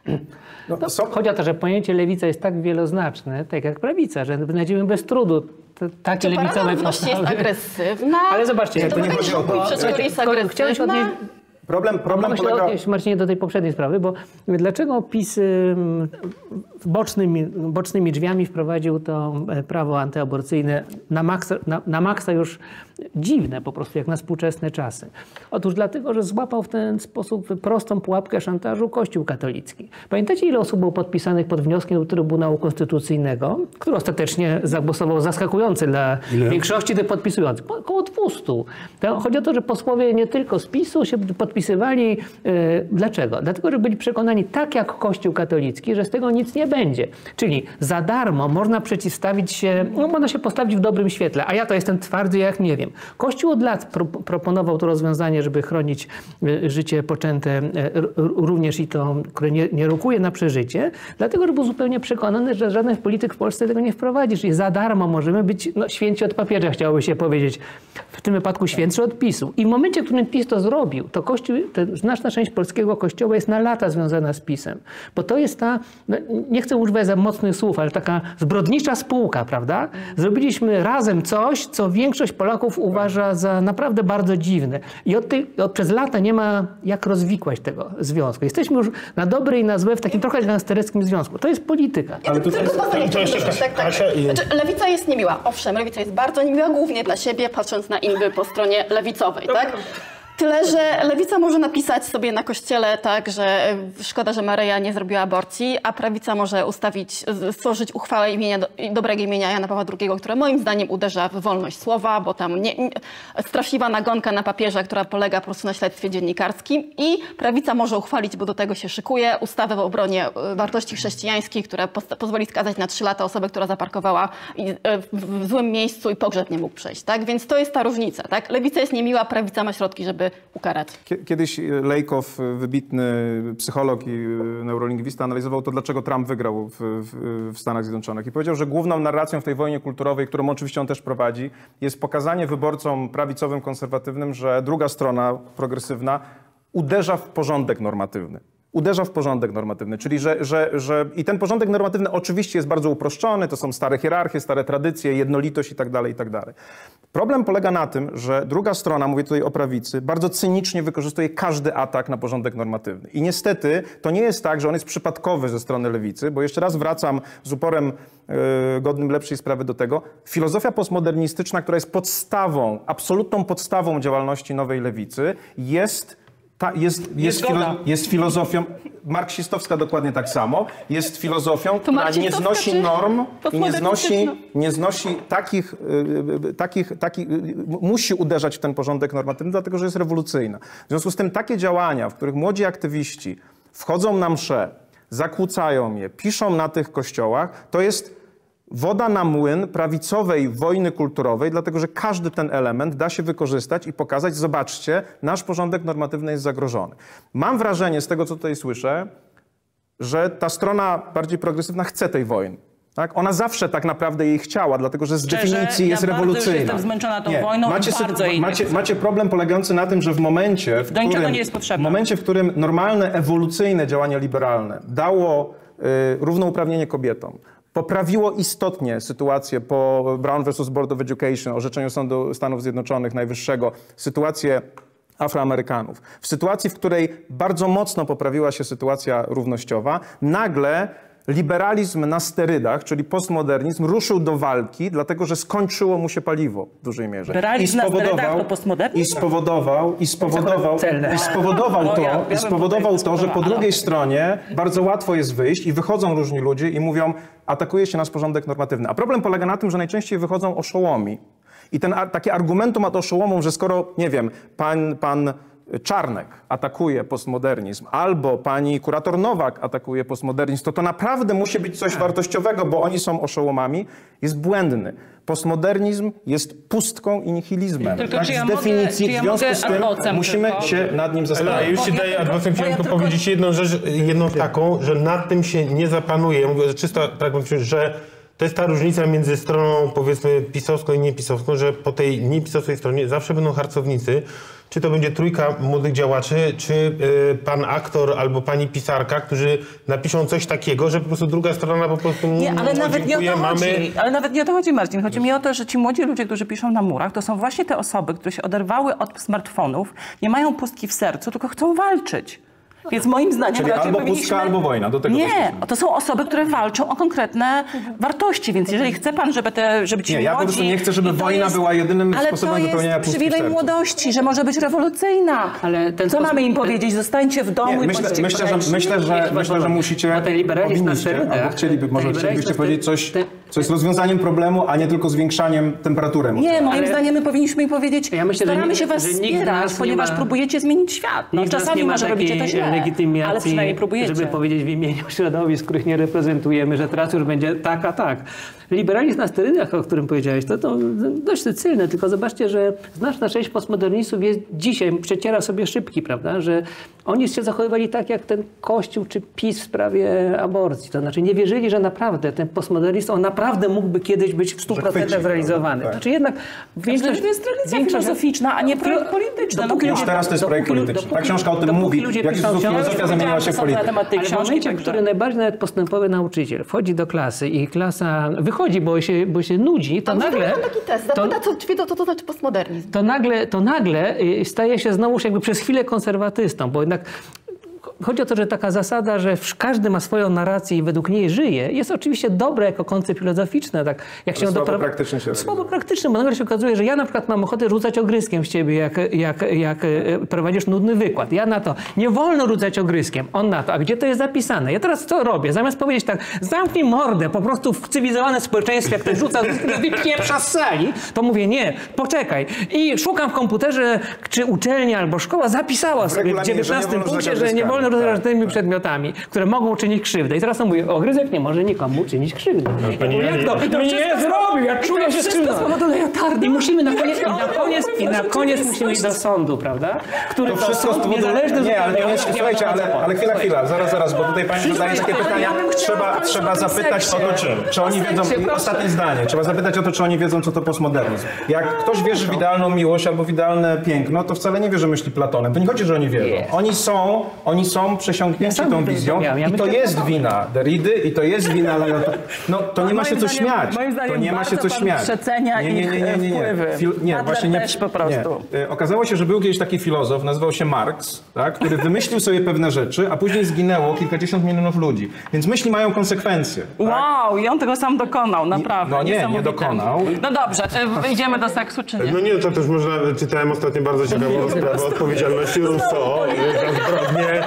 No, To są, chodzi o to, że pojęcie lewica jest tak wieloznaczne, tak jak prawica, że znajdziemy bez trudu t- takie lewicowe Praworządność jest postawy. agresywna. Ale zobaczcie, to to nie nie chodzi o to. przedszkoli jest Ko- chciałem się agresywna. odnieść, problem problem Mogę się polega... odnieść, Marcinie, do tej poprzedniej sprawy, bo dlaczego PiS ym, bocznymi, bocznymi drzwiami wprowadził to e, prawo antyaborcyjne na maksa, na, na maksa już dziwne po prostu, jak na współczesne czasy? Otóż dlatego, że złapał w ten sposób prostą pułapkę szantażu Kościół katolicki. Pamiętacie, ile osób było podpisanych pod wnioskiem do Trybunału Konstytucyjnego, który ostatecznie zagłosował zaskakujący dla większości tych podpisujących? Po- Około dwustu. To chodzi o to, że posłowie nie tylko z PiSu się podpisywali. Yy, dlaczego? Dlatego, że byli przekonani, tak jak Kościół katolicki, że z tego nic nie będzie. Czyli za darmo można przeciwstawić się, no można się postawić w dobrym świetle, a ja to jestem twardy, jak nie wiem. Kościół od lat pro, proponował to rozwiązanie, żeby chronić y, życie poczęte, y, r, również i to, które nie, nie rokuje na przeżycie, dlatego, że był zupełnie przekonany, że żaden polityk w Polsce tego nie wprowadzi, czyli za darmo możemy być no, święci od papieża, chciałoby się powiedzieć. W tym wypadku świętszy od PiSu. I w momencie, w którym PiS to zrobił, to Kościół, to znaczna część polskiego Kościoła jest na lata związana z PiSem. Bo to jest ta, no, nie chcę używać za mocnych słów, ale taka zbrodnicza spółka, prawda? Zrobiliśmy razem coś, co większość Polaków uważa za naprawdę bardzo dziwne. I od, tej, od przez lata nie ma jak rozwikłać tego związku. Jesteśmy już na dobre i na złe w takim trochę gangsterskim związku. To jest polityka. Ale to, Tylko pozwolę to jeszcze powiedzieć, tak, tak. Kasia i... Znaczy, lewica jest niemiła. Owszem, lewica jest bardzo niemiła, głównie dla siebie, patrząc na inby po stronie lewicowej, tak? Tyle, że lewica może napisać sobie na kościele tak, że szkoda, że Maryja nie zrobiła aborcji, a prawica może ustawić, stworzyć uchwałę imienia, dobrego imienia Jana Pawła drugiego, które moim zdaniem uderza w wolność słowa, bo tam nie, nie, straszliwa nagonka na papieża, która polega po prostu na śledztwie dziennikarskim, i prawica może uchwalić, bo do tego się szykuje, ustawę w obronie wartości chrześcijańskich, która pozwoli skazać na trzy lata osobę, która zaparkowała w, w złym miejscu i pogrzeb nie mógł przejść. Tak? Więc to jest ta różnica. Tak? Lewica jest niemiła, prawica ma środki, żeby ukarać. Kiedyś Lejkow, wybitny psycholog i neurolingwista, analizował to, dlaczego Trump wygrał w, w, w Stanach Zjednoczonych. I powiedział, że główną narracją w tej wojnie kulturowej, którą oczywiście on też prowadzi, jest pokazanie wyborcom prawicowym, konserwatywnym, że druga strona, progresywna, uderza w porządek normatywny. Uderza w porządek normatywny, czyli że, że, że i ten porządek normatywny oczywiście jest bardzo uproszczony, to są stare hierarchie, stare tradycje, jednolitość i tak dalej, i tak dalej. Problem polega na tym, że druga strona, mówię tutaj o prawicy, bardzo cynicznie wykorzystuje każdy atak na porządek normatywny. I niestety to nie jest tak, że on jest przypadkowy ze strony lewicy, bo jeszcze raz wracam z uporem yy, godnym lepszej sprawy do tego. Filozofia postmodernistyczna, która jest podstawą, absolutną podstawą działalności nowej lewicy, jest Ta, jest, jest, filo, jest filozofią, marksistowska dokładnie tak samo, jest filozofią, która nie znosi norm i nie znosi, nie znosi takich, y, takich, takich y, musi uderzać w ten porządek normatywny, dlatego że jest rewolucyjna. W związku z tym takie działania, w których młodzi aktywiści wchodzą na msze, zakłócają je, piszą na tych kościołach, to jest woda na młyn prawicowej wojny kulturowej, dlatego że każdy ten element da się wykorzystać i pokazać, zobaczcie, nasz porządek normatywny jest zagrożony. Mam wrażenie z tego, co tutaj słyszę, że ta strona bardziej progresywna chce tej wojny. Tak? Ona zawsze tak naprawdę jej chciała, dlatego że z Szczerze, definicji jest ja rewolucyjna. Bardzo już jestem zmęczona tą Nie. wojną macie, i bardzo jej macie, nie chcę. macie problem polegający na tym, że w momencie, w Do niczego którym, nie jest potrzebna. w momencie, w którym normalne, ewolucyjne działanie liberalne dało y, równouprawnienie kobietom, poprawiło istotnie sytuację po Brown versus Board of Education, orzeczeniu Sądu Stanów Zjednoczonych Najwyższego, sytuację Afroamerykanów. W sytuacji, w której bardzo mocno poprawiła się sytuacja równościowa, nagle liberalizm na sterydach, czyli postmodernizm, ruszył do walki, dlatego że skończyło mu się paliwo w dużej mierze. Liberalizm na sterydach to postmodernizm? I spowodował, i spowodował, Celne. i spowodował O, to, ja- ja i bym spowodował tutaj to, że po dyskutowała. drugiej stronie bardzo łatwo jest wyjść i wychodzą różni ludzie i mówią, atakuje się nasz porządek normatywny. A problem polega na tym, że najczęściej wychodzą oszołomi. I ten ar- takie argumentum ad oszołomom, że skoro, nie wiem, pan, pan Czarnek atakuje postmodernizm, albo pani kurator Nowak atakuje postmodernizm, to to naprawdę musi być coś wartościowego, bo oni są oszołomami, jest błędny. Postmodernizm jest pustką i nihilizmem. Tylko tak? czy ja Z mogę- definicji, czy ja w związku mogę z tym adwocem musimy tylko? się nad nim Ale zastanowić. już ci Bo ja daję tylko- adwocem, bo ja chciałem tylko tylko- powiedzieć jedną rzecz, jedną taką, że nad tym się nie zapanuje. Ja mówię, że czysto pragmatycznie, że to jest ta różnica między stroną, powiedzmy, pisowską i niepisowską, że po tej niepisowskiej stronie zawsze będą harcownicy, czy to będzie trójka młodych działaczy, czy y, pan aktor albo pani pisarka, którzy napiszą coś takiego, że po prostu druga strona po prostu Nie, ale no, nawet nie o dziękuję, to chodzi. mamy... Ale nawet nie o to chodzi, Marcin. Chodzi mi o to, że ci młodzi ludzie, którzy piszą na murach, to są właśnie te osoby, które się oderwały od smartfonów, nie mają pustki w sercu, tylko chcą walczyć. Więc moim zdaniem Czyli raczej albo powinniśmy... pustka, albo wojna. Do tego Nie, doszliśmy. to są osoby, które walczą o konkretne wartości, więc jeżeli chce pan, żeby, te, żeby ci Nie, młodzi... ja po prostu nie chcę, żeby i to wojna jest- była jedynym ale sposobem to wypełniania jest pustki w przywilej sercu. młodości, że może być rewolucyjna. Ale ten Co sposób- mamy im ten- powiedzieć? Zostańcie w domu Nie, i myślę, bądźcie myślę, że, grzeczni. myślę, że, myślę, że musicie, Bo ten liberalizm na powinniście, sterydach- albo chcieliby, może ten liberalizm chcielibyście na powiedzieć coś, ster- co jest rozwiązaniem problemu, a nie tylko zwiększaniem temperatury. Nie, moim Ale- zdaniem my powinniśmy im powiedzieć, Ja myślę, że staramy nikt- się was że nikt z wspierać, nas nie ponieważ ma- próbujecie zmienić świat. No, Nikt z nas czasami nie ma może robicie to takiej źle, legitymacji, ale przynajmniej próbujecie. żeby powiedzieć w imieniu środowisk, których nie reprezentujemy, że teraz już będzie tak, a tak. Liberalizm na sterydach, o którym powiedziałeś, to, to dość cylne, tylko zobaczcie, że znaczna część postmodernistów jest dzisiaj, przeciera sobie szybki, prawda, że oni się zachowywali tak, jak ten Kościół czy PiS w sprawie aborcji. To znaczy nie wierzyli, że naprawdę ten postmodernizm, on naprawdę mógłby kiedyś być w stu procentach chwyci, zrealizowany. tak. Znaczy jednak większość... To jest tradycja większość- filozoficzna, a nie projekt polityczny. Dopóki No, Już teraz to jest projekt dopóki- polityczny. Ta dopóki- książka o tym dopóki mówi, ludzie jak piszą filozofia książki, zamieniła się w na politykę. temat tej Ale w książki, momencie, w także- którym najbardziej nawet postępowy nauczyciel wchodzi do klasy i klasa wychodzi, bo się, bo się nudzi, to Nagle, nagle... mam taki test, to, zapyta, co, czy wiedzą, co to znaczy postmodernizm. to nagle, to nagle y, staje się znowuż jakby przez chwilę konserwatystą, bo jednak chodzi o to, że taka zasada, że każdy ma swoją narrację i według niej żyje, jest oczywiście dobra jako koncept filozoficzny. Tak, jak się słabo dopra- praktycznie się Słabo realizuje. praktyczny, bo nagle się okazuje, że ja na przykład mam ochotę rzucać ogryskiem w ciebie, jak, jak, jak e, prowadzisz nudny wykład. Ja na to, nie wolno rzucać ogryskiem. On na to, a gdzie to jest zapisane? Ja teraz co robię? Zamiast powiedzieć tak, zamknij mordę, po prostu w cywilizowanym społeczeństwie, jak ktoś rzuca ogryskiem, wypieprza z sali, to mówię, nie, poczekaj. I szukam w komputerze, czy uczelnia albo szkoła zapisała sobie w regulaminie, że nie dziewiętnastym wolno punkcie, rzucać że nie ogryskami. wolno Tak, rzucać tymi tak. przedmiotami, które mogą czynić krzywdę. I teraz on mówi, ogryzek nie może nikomu czynić krzywdy. Ja mówię, jak to? to Nie wszystko- zrobił, ja czuję się wszystko skrzywdzony. z powodu leotardu. I musimy na koniec, i na koniec, i na koniec musimy iść do sądu, prawda? Który To wszystko z sąd powodu... niezależny Nie, ale zupełnie nie, od- słuchajcie, ale, ale chwila, chwila, zaraz, zaraz, bo tutaj pani zadaje takie pytania. Trzeba, trzeba zapytać o to, czy, czy oni wiedzą, seksie, proszę. ostatnie zdanie, trzeba zapytać o to, czy oni wiedzą, co to postmodernizm. Jak ktoś wierzy w idealną miłość albo w idealne piękno, to wcale nie wie, że myśli Platonem. To nie chodzi, że oni wiedzą. Nie. Oni są, oni są przesiąknięci Ja sam tą bym wizją miał, ja i to myślę, jest że- wina Derrida i to jest wina Leonardo. No to nie ma się Moim co zdaniem- śmiać. moim zdaniem To nie ma się bardzo co pan śmiać. przecenia Nie, nie, nie, nie, nie, nie. ich, e, Fil- nie, Adler właśnie nie. też po prostu. Nie. Y, Okazało się, że był kiedyś taki filozof, nazywał się Marx, tak, który wymyślił sobie pewne rzeczy, a później zginęło kilkadziesiąt milionów ludzi. Więc myśli mają konsekwencje. Tak? Wow, i on tego sam dokonał, naprawdę. no nie, nie niesamowite. dokonał. No dobrze, czy idziemy do seksu, czy nie? No nie, to też można, czytałem ostatnio bardzo ciekawą sprawę odpowiedzialności Rousseau za zbrodnie.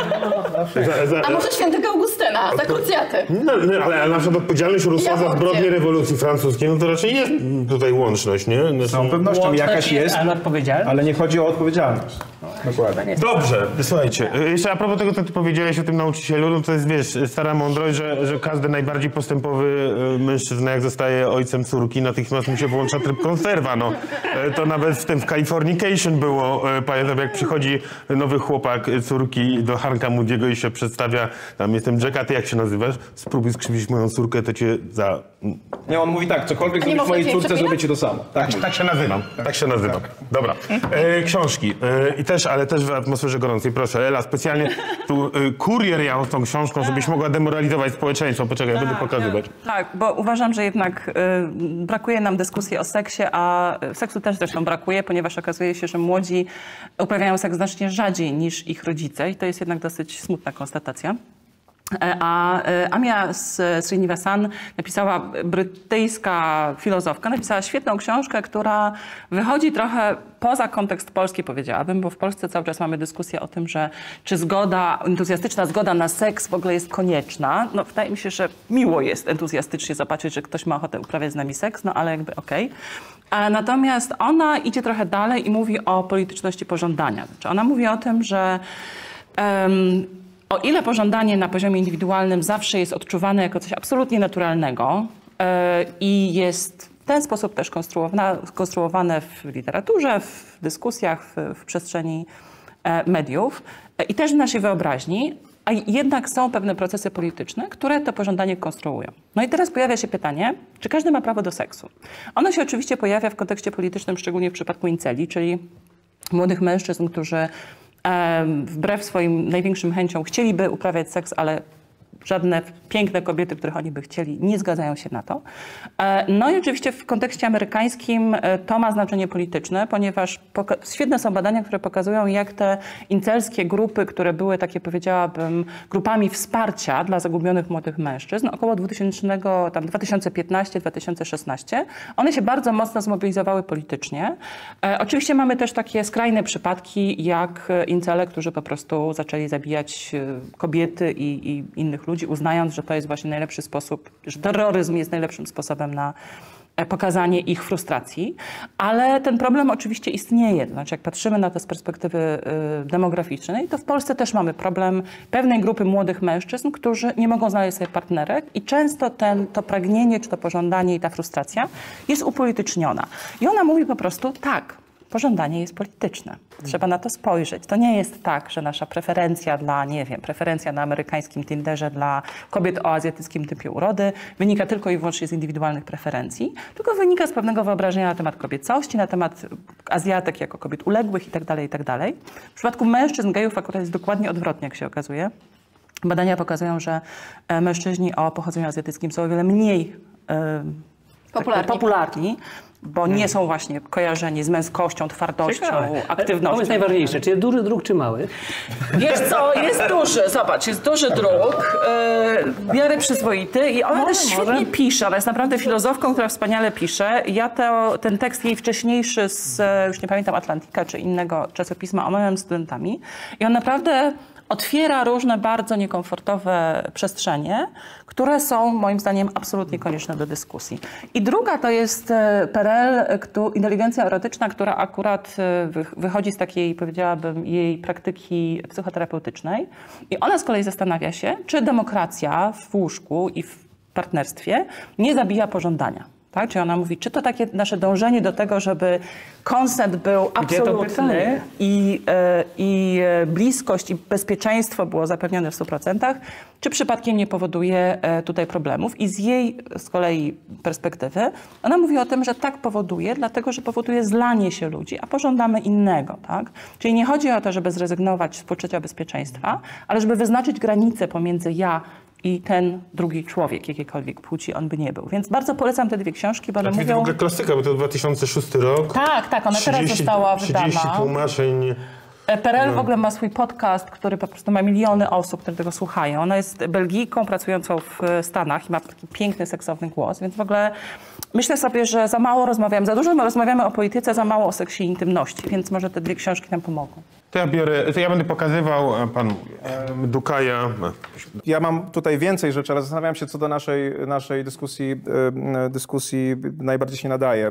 Za, za, A może świętego Augustyna, za krucjaty. no, no, ale, ale na przykład odpowiedzialność Rousseau za Ja zbrodnie wiem. rewolucji francuskiej, no to raczej jest tutaj łączność, nie? Z całą pewnością jakaś jest, Ale odpowiedzialny? ale nie chodzi o odpowiedzialność. Dokładnie. Dobrze, słuchajcie, jeszcze a propos tego, co ty powiedziałeś o tym nauczycielu, no to jest, wiesz, stara mądrość, że, że każdy najbardziej postępowy e, mężczyzna, jak zostaje ojcem córki, natychmiast mu się włącza tryb konserwa, no. E, To nawet w tym w Californication było, e, pamiętam, jak przychodzi nowy chłopak e, córki do Hanka Moody'ego i się przedstawia, tam jestem Jack, a ty jak się nazywasz? Spróbuj skrzywić moją córkę, to cię za... Nie, on mówi tak, cokolwiek A nie zrobisz można mojej cię córce, przepinać? zrobię ci to samo. Tak, Tak, tak się nazywam, tak się nazywam. Dobra. E, książki. E, I też, ale też w atmosferze gorącej. Proszę, Ela, specjalnie tu e, kurier ja z tą książką, żebyś mogła demoralizować społeczeństwo. Poczekaj, będę pokazywać. Tak, bo uważam, że jednak y, brakuje nam dyskusji o seksie, a seksu też zresztą brakuje, ponieważ okazuje się, że młodzi uprawiają seks znacznie rzadziej niż ich rodzice i to jest jednak dosyć smutna konstatacja. E, A e, Amia S- Srinivasan napisała, brytyjska filozofka, napisała świetną książkę, która wychodzi trochę poza kontekst polski, powiedziałabym, bo w Polsce cały czas mamy dyskusję o tym, że czy zgoda, entuzjastyczna zgoda na seks w ogóle jest konieczna. No wydaje mi się, że miło jest entuzjastycznie zobaczyć, że ktoś ma ochotę uprawiać z nami seks, no ale jakby okej. A Natomiast ona idzie trochę dalej i mówi o polityczności pożądania. Znaczy ona mówi o tym, że em, o ile pożądanie na poziomie indywidualnym zawsze jest odczuwane jako coś absolutnie naturalnego e, i jest w ten sposób też konstruowane, konstruowane w literaturze, w dyskusjach, w, w przestrzeni e, mediów e, i też w naszej wyobraźni, a jednak są pewne procesy polityczne, które to pożądanie konstruują. No i teraz pojawia się pytanie, czy każdy ma prawo do seksu? Ono się oczywiście pojawia w kontekście politycznym, szczególnie w przypadku inceli, czyli młodych mężczyzn, którzy e, wbrew swoim największym chęciom chcieliby uprawiać seks, ale żadne piękne kobiety, których oni by chcieli, nie zgadzają się na to. No i oczywiście w kontekście amerykańskim to ma znaczenie polityczne, ponieważ świetne są badania, które pokazują, jak te incelskie grupy, które były takie, powiedziałabym, grupami wsparcia dla zagubionych młodych mężczyzn, około dwa tysiące piętnasty do dwa tysiące szesnastego, one się bardzo mocno zmobilizowały politycznie. Oczywiście mamy też takie skrajne przypadki, jak incele, którzy po prostu zaczęli zabijać kobiety i, i innych ludzi, uznając, że to jest właśnie najlepszy sposób, że terroryzm jest najlepszym sposobem na pokazanie ich frustracji. Ale ten problem oczywiście istnieje. To znaczy, jak patrzymy na to z perspektywy y, demograficznej, to w Polsce też mamy problem pewnej grupy młodych mężczyzn, którzy nie mogą znaleźć sobie partnerek i często ten, to pragnienie, czy to pożądanie i ta frustracja jest upolityczniona. I ona mówi po prostu tak. Pożądanie jest polityczne. Trzeba na to spojrzeć. To nie jest tak, że nasza preferencja dla, nie wiem, preferencja na amerykańskim Tinderze dla kobiet o azjatyckim typie urody wynika tylko i wyłącznie z indywidualnych preferencji, tylko wynika z pewnego wyobrażenia na temat kobiecości, na temat Azjatek jako kobiet uległych itd., itd. W przypadku mężczyzn, gejów akurat jest dokładnie odwrotnie, jak się okazuje. Badania pokazują, że mężczyźni o pochodzeniu azjatyckim są o wiele mniej e, popularni. popularni, bo nie są właśnie kojarzeni z męskością, twardością, Ciekawe. aktywnością. To jest najważniejsze. Czy jest duży dróg, czy mały? Wiesz co, jest duży, zobacz, jest duży druk, yy, w miarę przyzwoity i ona Może, też świetnie może. pisze, ona jest naprawdę filozofką, która wspaniale pisze. Ja to, ten tekst jej wcześniejszy z, już nie pamiętam, Atlantika czy innego czasopisma omawiam z studentami i on naprawdę otwiera różne bardzo niekomfortowe przestrzenie, które są moim zdaniem absolutnie konieczne do dyskusji. I druga to jest P R L, inteligencja erotyczna, która akurat wychodzi z takiej, powiedziałabym, jej praktyki psychoterapeutycznej. I ona z kolei zastanawia się, czy demokracja w łóżku i w partnerstwie nie zabija pożądania. Tak? Czyli ona mówi, czy to takie nasze dążenie do tego, żeby konsent był absolutny i, e, i bliskość i bezpieczeństwo było zapewnione w stu procentach, czy przypadkiem nie powoduje e, tutaj problemów. I z jej z kolei perspektywy ona mówi o tym, że tak powoduje, dlatego że powoduje zlanie się ludzi, a pożądamy innego. Tak? Czyli nie chodzi o to, żeby zrezygnować z poczucia bezpieczeństwa, ale żeby wyznaczyć granice pomiędzy ja i ten drugi człowiek, jakiejkolwiek płci on by nie był. Więc bardzo polecam te dwie książki, bo one To jest mówią... w ogóle klasyka, bo to dwa tysiące szósty rok. Tak, tak, ona teraz została wydana. trzydzieści tłumaczeń. P R L w ogóle ma swój podcast, który po prostu ma miliony osób, które tego słuchają. Ona jest Belgijką pracującą w Stanach i ma taki piękny, seksowny głos, więc w ogóle myślę sobie, że za mało rozmawiamy, za dużo rozmawiamy o polityce, za mało o seksie i intymności, więc może te dwie książki nam pomogą. To ja biorę, to ja będę pokazywał, a pan mówi, Dukaja. Ja mam tutaj więcej rzeczy, ale zastanawiam się, co do naszej, naszej dyskusji, e, dyskusji najbardziej się nadaje. E,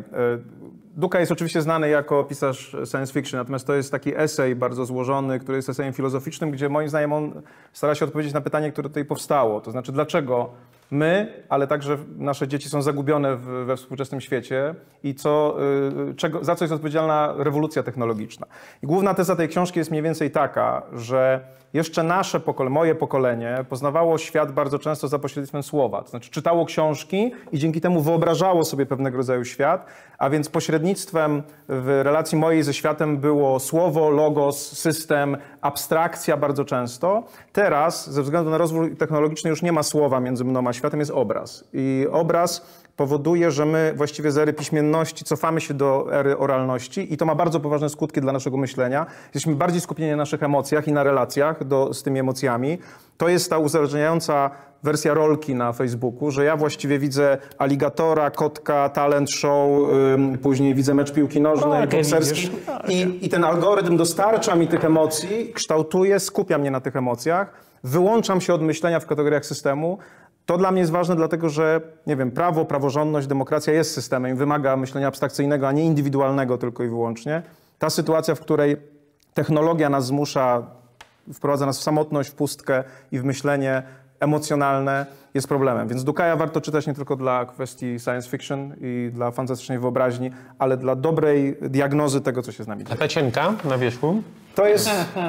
Duka jest oczywiście znany jako pisarz science fiction, natomiast to jest taki esej bardzo złożony, który jest esejem filozoficznym, gdzie moim zdaniem on stara się odpowiedzieć na pytanie, które tutaj powstało. To znaczy, dlaczego my, ale także nasze dzieci są zagubione w, we współczesnym świecie i co, y, czego, za co jest odpowiedzialna rewolucja technologiczna. I główna teza tej książki jest mniej więcej taka, że jeszcze nasze pokolenie, moje pokolenie poznawało świat bardzo często za pośrednictwem słowa. To znaczy czytało książki i dzięki temu wyobrażało sobie pewnego rodzaju świat, a więc pośrednictwem w relacji mojej ze światem było słowo, logos, system, abstrakcja bardzo często. Teraz, ze względu na rozwój technologiczny, już nie ma słowa między mną a światem, jest obraz. I obraz powoduje, że my właściwie z ery piśmienności cofamy się do ery oralności i to ma bardzo poważne skutki dla naszego myślenia. Jesteśmy bardziej skupieni na naszych emocjach i na relacjach do, z tymi emocjami. To jest ta uzależniająca wersja rolki na Facebooku, że ja właściwie widzę aligatora, kotka, talent show, ym, później widzę mecz piłki nożnej, bokserski i, i ten algorytm dostarcza mi tych emocji, kształtuje, skupia mnie na tych emocjach, wyłączam się od myślenia w kategoriach systemu. To dla mnie jest ważne, dlatego że, nie wiem, prawo, praworządność, demokracja jest systemem i wymaga myślenia abstrakcyjnego, a nie indywidualnego tylko i wyłącznie. Ta sytuacja, w której technologia nas zmusza, wprowadza nas w samotność, w pustkę i w myślenie emocjonalne jest problemem. Więc Dukaja warto czytać nie tylko dla kwestii science fiction i dla fantastycznej wyobraźni, ale dla dobrej diagnozy tego, co się z nami A dzieje. ta cienka na wierzchu? To jest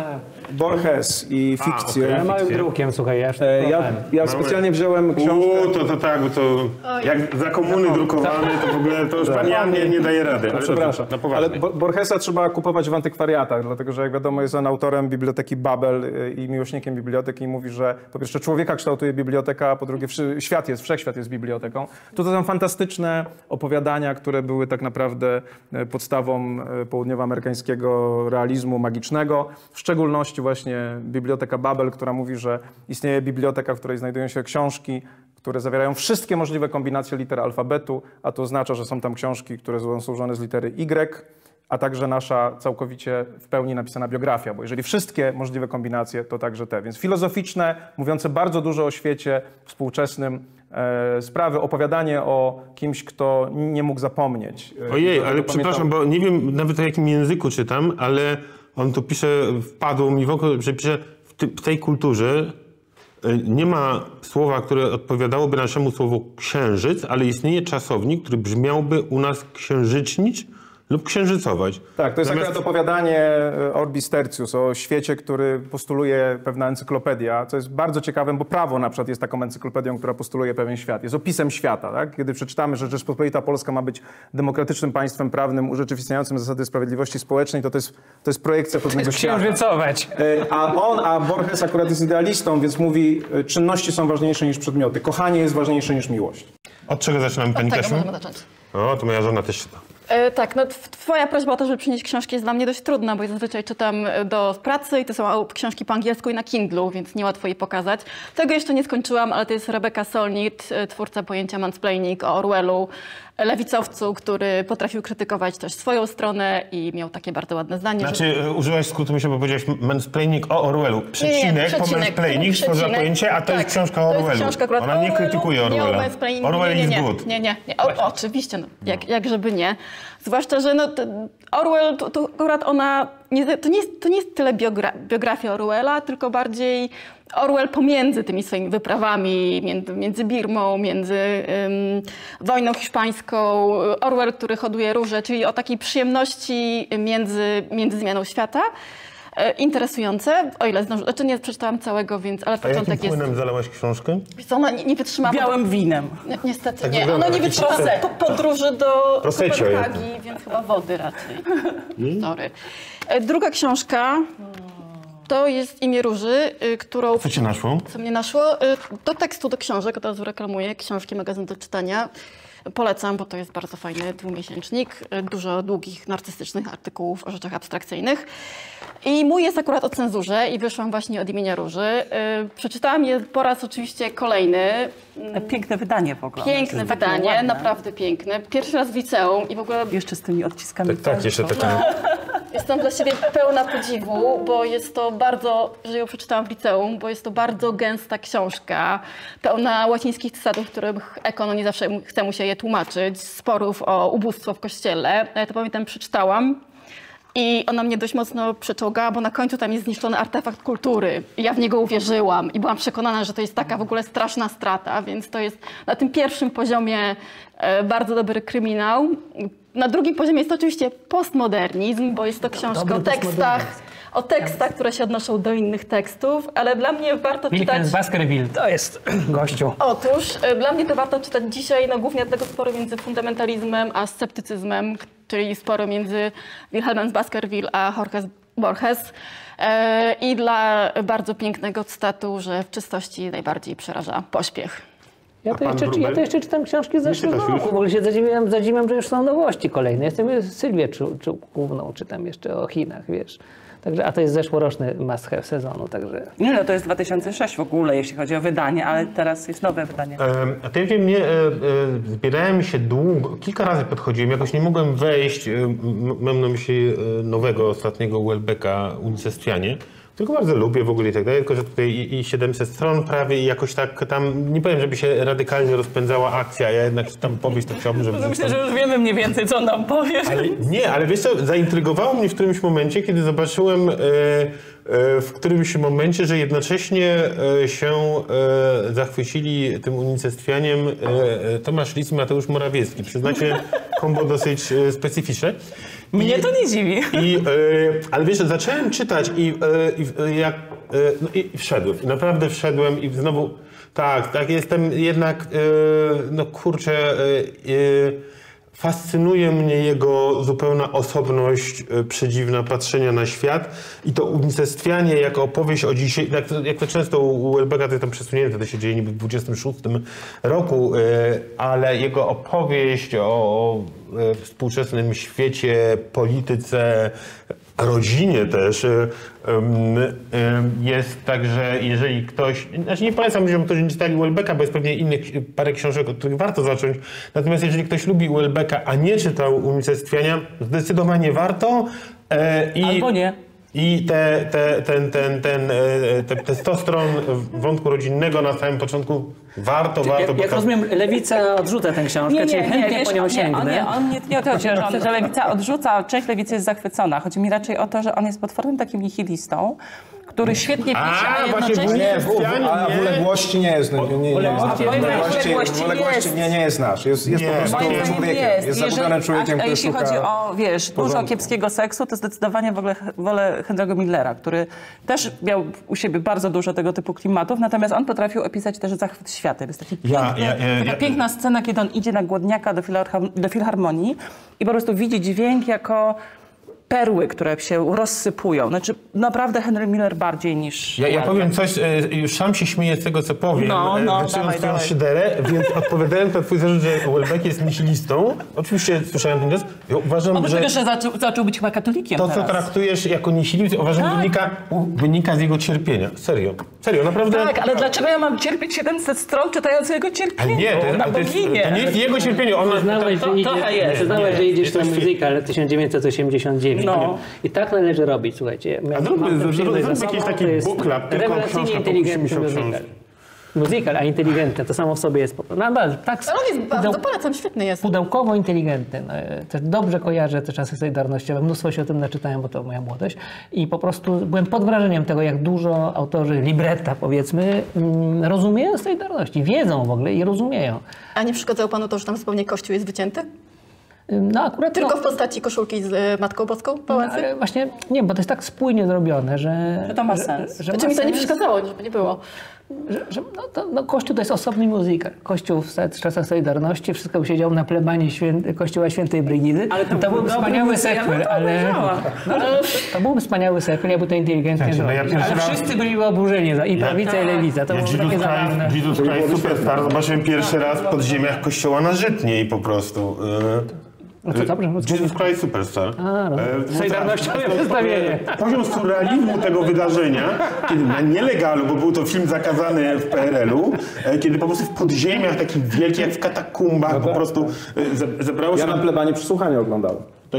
Borges i fikcje. okej. Ja małym Fikcje. drukiem, słuchaj, ja już E, Ja, ja specjalnie wziąłem książkę. Uuu, to, to tak, bo to jak za komuny drukowane, to w ogóle to już pan Jan nie, nie daje rady. Ale Przepraszam, no, ale poważnie. Bo- Borgesa trzeba kupować w antykwariatach, dlatego że jak wiadomo jest on autorem Biblioteki Babel y, i miłośnikiem biblioteki i mówi, że po pierwsze człowieka kształtuje biblioteka, a po drugie wszy- świat jest, wszechświat jest biblioteką. To to są fantastyczne opowiadania, które były tak naprawdę y, podstawą y, południowoamerykańskiego realizmu magicznego, w szczególności właśnie Biblioteka Babel, która mówi, że istnieje biblioteka, w której znajdują się książki, które zawierają wszystkie możliwe kombinacje liter alfabetu, a to oznacza, że są tam książki, które są złożone z litery Y, a także nasza całkowicie w pełni napisana biografia, bo jeżeli wszystkie możliwe kombinacje, to także te. Więc filozoficzne, mówiące bardzo dużo o świecie współczesnym, e, sprawy, opowiadanie o kimś, kto nie mógł zapomnieć. e, Ojej, kto ale pamiętał- przepraszam, bo nie wiem nawet o jakim języku czytam, ale on tu pisze, wpadło mi w oko, że pisze w, ty, w tej kulturze y, nie ma słowa, które odpowiadałoby naszemu słowu księżyc, ale istnieje czasownik, który brzmiałby u nas księżycznić lub księżycować. Tak, to jest Zamiast- akurat opowiadanie e, Orbis Tertius o świecie, który postuluje pewna encyklopedia, co jest bardzo ciekawe, bo prawo na przykład jest taką encyklopedią, która postuluje pewien świat. Jest opisem świata, tak? Kiedy przeczytamy, że Rzeczpospolita Polska ma być demokratycznym państwem prawnym urzeczywistniającym zasady sprawiedliwości społecznej, to to jest, to jest projekcja pewnego świata. księżycować. E, A on, a Borges akurat jest idealistą, więc mówi, e, czynności są ważniejsze niż przedmioty. Kochanie jest ważniejsze niż miłość. Od czego zaczynamy, pani Tak, Kasiu? możemy zacząć. O, to moja żona też czyta. E, tak, no t- twoja prośba o to, żeby przynieść książki jest dla mnie dość trudna, bo ja zazwyczaj czytam e, do pracy i to są au- książki po angielsku i na Kindlu, więc niełatwo je pokazać. Tego jeszcze nie skończyłam, ale to jest Rebecca Solnit, e, twórca pojęcia mansplaining o Orwellu, e, lewicowcu, który potrafił krytykować też swoją stronę i miał takie bardzo ładne zdanie. że- Znaczy, y, użyłaś skrótu, mi się powiedziałeś mansplaining o Orwellu. Przecinek, po mansplaining stworzyła przecinek. pojęcie, a to Tak, jest książka o to jest Orwellu. książka akurat Ona o nie Orwellu, krytykuje nie o Orwella. mansplainingu, Orwell nie, nie, is nie, good. Nie, nie, nie. O, oczywiście, no, jak, jak żeby nie. Zwłaszcza, że no, t- Orwell, to, to akurat ona, nie, to, nie jest, to nie jest tyle biogra biografia Orwella, tylko bardziej Orwell pomiędzy tymi swoimi wyprawami, między, między Birmą, między ym, wojną hiszpańską. Orwell, który hoduje róże, czyli o takiej przyjemności między, między zmianą świata. E, Interesujące, o ile zdążyłam, znaczy nie przeczytałam całego, więc, ale A jakim początek jest... płynem zalałaś książkę? Wiesz co, ona nie, nie wytrzymała... Białym winem. Ni- Niestety Tak nie. wygląda, Ona nie taki wytrzyma czysty- po- podróży do Prosecio Kopenhagi, więc chyba wody raczej. Sorry. E, Druga książka to jest Imię Róży, y, którą... Co cię naszło? Co mnie naszło? Y, Do tekstu, do książek, od razu reklamuję, książki, magazyn do czytania. Polecam, bo to jest bardzo fajny dwumiesięcznik. Y, Dużo długich, narcystycznych artykułów o rzeczach abstrakcyjnych. I mój jest akurat o cenzurze i wyszłam właśnie od Imienia Róży. Y, Przeczytałam je po raz oczywiście kolejny. Piękne wydanie w ogóle. Piękne Takie wydanie, ładne. naprawdę piękne. Pierwszy raz w liceum i w ogóle Jeszcze z tymi odciskami. Tak, tak, jeszcze taką... jestem dla siebie pełna podziwu, bo jest to bardzo, że ją przeczytałam w liceum, bo jest to bardzo gęsta książka, pełna łacińskich cytatów, których Eko no nie zawsze mu- chce mu się je tłumaczyć, sporów o ubóstwo w kościele. Ja to pamiętam, przeczytałam. I ona mnie dość mocno przeczołgała, bo na końcu tam jest zniszczony artefakt kultury. I ja w niego uwierzyłam i byłam przekonana, że to jest taka w ogóle straszna strata, więc to jest na tym pierwszym poziomie e, bardzo dobry kryminał. Na drugim poziomie jest to oczywiście postmodernizm, bo jest to książka Dobry o tekstach, o tekstach, które się odnoszą do innych tekstów, ale dla mnie warto czytać... Wilkens Baskerville, to jest gościu. Otóż y, dla mnie to warto czytać dzisiaj, no głównie dlatego sporu między fundamentalizmem a sceptycyzmem, k- czyli sporu między Wilhelmem z Baskerville a Jorge Borges. E, I dla bardzo pięknego cytatu, że w czystości najbardziej przeraża pośpiech. Ja to, pan jeszcze, ja Wróbel? to jeszcze czytam książki z zeszłego czytasz już? roku. W ogóle się zadziwiłem, zadziwiłem, że już są nowości kolejne. Jestem Sylwię Czu- Czukówną, czytam jeszcze o Chinach, wiesz. Także, a to jest zeszłoroczny must have sezonu, także... Nie no, to jest dwa tysiące szósty w ogóle, jeśli chodzi o wydanie, ale teraz jest nowe wydanie. Em, A ty wiem, nie, e, e, zbierałem się długo, kilka razy podchodziłem, jakoś nie mogłem wejść, e, m- mam na myśli e, nowego, ostatniego Welbecka, Unicestwianie, tylko bardzo lubię w ogóle i tak dalej, tylko że tutaj i, i siedemset stron prawie i jakoś tak tam, nie powiem, żeby się radykalnie rozpędzała akcja, ja jednak tam powieść to chciałbym, żeby... No myślę, że już wiemy mniej więcej, co on nam powie. Ale nie, ale wiesz co, zaintrygowało mnie w którymś momencie, kiedy zobaczyłem e, e, w którymś momencie, że jednocześnie e, się e, zachwycili tym unicestwianiem e, Tomasz Lis i Mateusz Morawiecki. Przyznacie, kombo dosyć e, specyficzne. Mnie to nie dziwi. I, e, ale wiesz, zacząłem czytać i, e, i, jak, e, no i wszedłem. I naprawdę wszedłem i znowu, tak, tak, jestem jednak, e, no kurczę, e, e, fascynuje mnie jego zupełna osobność, e, przedziwna patrzenia na świat i to unicestwianie jako opowieść o dzisiaj, jak to, jak to często u Houellebecqa to jest tam przesunięte, to się dzieje niby w dwudziestym szóstym roku, e, ale jego opowieść o, o e, współczesnym świecie, polityce, rodzinie też e, e, jest tak, że jeżeli ktoś, znaczy nie polecam, żeby ktoś nie czytali Houellebecqa, bo jest pewnie innych parę książek, od których warto zacząć, natomiast jeżeli ktoś lubi Houellebecqa, a nie czytał Unicestwiania, zdecydowanie warto. E, i, Albo nie. I te, te, ten, ten, ten, e, te, te sto stron wątku rodzinnego na samym początku warto, warto. Jak, bo jak tam- rozumiem, Lewica odrzuca tę książkę, czyli chętnie wiesz, po nią on nie, on sięgnę. nie, on nie, nie o to chodzi, że, on, że Lewica odrzuca, część Lewicy jest zachwycona. Chodzi mi raczej o to, że on jest potwornym takim nihilistą, który świetnie pisze, A, a właśnie jednocześnie... Nie, w, w, a w uległości nie jest. Nie, nie, nie, nie, Uległości- w uległości w uległości jest. nie, nie jest nasz. Jest, jest Nie, po prostu Moim zdaniem człowiekiem. jest. Jest Jeżeli- zabudzonym człowiekiem, a, a który jeśli szuka chodzi o, wiesz, dużo porządku. kiepskiego seksu, to zdecydowanie w ogóle wolę Henry'ego Millera, który też miał u siebie bardzo dużo tego typu klimatów, natomiast on potrafił opisać też zachwyt światem. Jest taki Ja- piękny, ja- ja- taka ja- piękna scena, kiedy on idzie na Głodniaka do, filharm- do filharmonii i po prostu widzi dźwięk jako perły, które się rozsypują. Znaczy naprawdę Henry Miller bardziej niż... Ja, ja Houellebecq. powiem coś, e, już sam się śmieję z tego, co powiem, No, no, e, wyczując dawaj, twoją dawaj. szyderę, więc odpowiadając na twój zarzut, że Houellebecq jest nihilistą, oczywiście słyszałem ten głos, ja uważam, Oprócz że tego, że zaczął, zaczął być chyba katolikiem to, co teraz. traktujesz jako nihilizm, uważam, Tak. wynika, wynika z jego cierpienia. Serio. Serio, naprawdę. Tak, ale dlaczego ja mam cierpieć siedemset stron czytając jego cierpienie? Ale nie, to, Na ale to, jest, boginie. to nie jest jego cierpienie. On, Przyznałeś, to- że trochę idziesz, jest. przyznałeś, Nie, że idziesz jest na to muzykę tysiąc dziewięćset osiemdziesiąt dziewięć. No. I tak należy robić, słuchajcie. A Miałem- zróbmy- mam tę zrób- przyjemność zróbmy za jakiś sobą, taki to jest book club, tylko rewelacyjnie książka po inteligentny ósmdziesiąt musical. książek. Musical, a inteligentny, to samo w sobie jest... po- No, no, tak, Ale on jest bardzo, pudeł- polecam, świetny jest. pudełkowo inteligentny. No, e, też dobrze kojarzę te czasy solidarnościowe. Mnóstwo się o tym naczytałem, bo to moja młodość. I po prostu byłem pod wrażeniem tego, jak dużo autorzy libretta, powiedzmy, mm, rozumieją Solidarności. Wiedzą w ogóle i rozumieją. A nie przeszkadzało panu to, że tam zupełnie kościół jest wycięty? No akurat... Tylko no, w postaci koszulki z e, Matką Boską? Pałacy? ale właśnie, nie, bo to jest tak spójnie zrobione, że... Że to ma sens. Że, że Znaczy ma mi to nie sens. przeszkadzało, żeby nie było. Że, że, no, to, no, Kościół to jest osobny musical. Kościół w, w czasach Solidarności, wszystko by się działo na plebanii święty, Kościoła Świętej Brygidy. Ale to to był byłby dobry wspaniały musical, sequel, ja bym to ale... obejrzała. No, ale to byłby wspaniały sequel, jakby to inteligentnie Słuchajcie, no ja zrobić. pierwszy Ale raz- wszyscy byli oburzeni, za- i prawica, i lewica. To Ja było takie zabawne. Jesus Christ Superstar zobaczyłem pierwszy raz w podziemiach kościoła na Żytniej po prostu. E, No to dobrze, no to- Jesus Christ Superstar. A, no, E, solidarnościowe to- to- przedstawienie. Poziom surrealizmu tego wydarzenia, kiedy na nielegalu, bo był to film zakazany w P R L-u, e, kiedy po prostu w podziemiach takich wielkich, jak w katakumbach, po prostu e, ze- zebrało się... Ja na plebanie przesłuchanie oglądałem. Tak,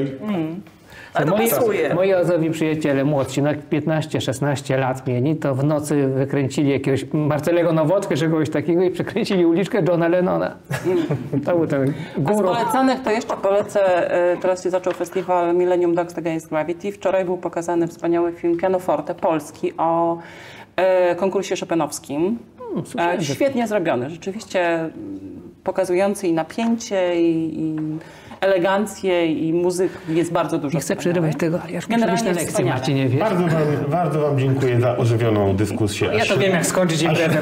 Ale to moi, pasuje. moi ozowi przyjaciele młodsi, no jak piętnaście szesnaście lat mieli, to w nocy wykręcili jakiegoś Marcelego Nowotkę, czy kogoś takiego i przekręcili uliczkę Johna Lennona. To był ten Z guru. polecanych to jeszcze polecę, e, teraz się zaczął festiwal Millennium Dogs Against Gravity. Wczoraj był pokazany wspaniały film Pianoforte, polski, o e, konkursie chopinowskim. E, świetnie zrobiony, rzeczywiście mm, pokazujący i napięcie, i, i elegancję, i muzyk jest bardzo dużo. Nie chcę wspaniałych. przerywać tego, ale ja już muszę Generalnie być na lekcji, wspaniale. Marcinie, wiesz? bardzo, wam, bardzo wam dziękuję za ożywioną dyskusję. Ja to wiem, jak skończyć imprezę.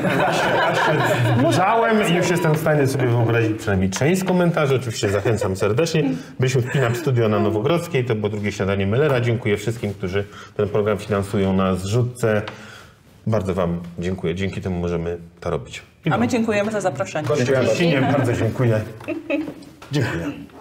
Zbliżałem i już jestem w stanie sobie wyobrazić przynajmniej część z komentarzy. Oczywiście zachęcam serdecznie. Byliśmy w Pinap Studio na Nowogrodzkiej. To było drugie śniadanie Millera. Dziękuję wszystkim, którzy ten program finansują na zrzutce. Bardzo wam dziękuję. Dzięki temu możemy to robić. I A my dziękujemy za zaproszenie. Gościnie bardzo dziękuję. Dziękuję.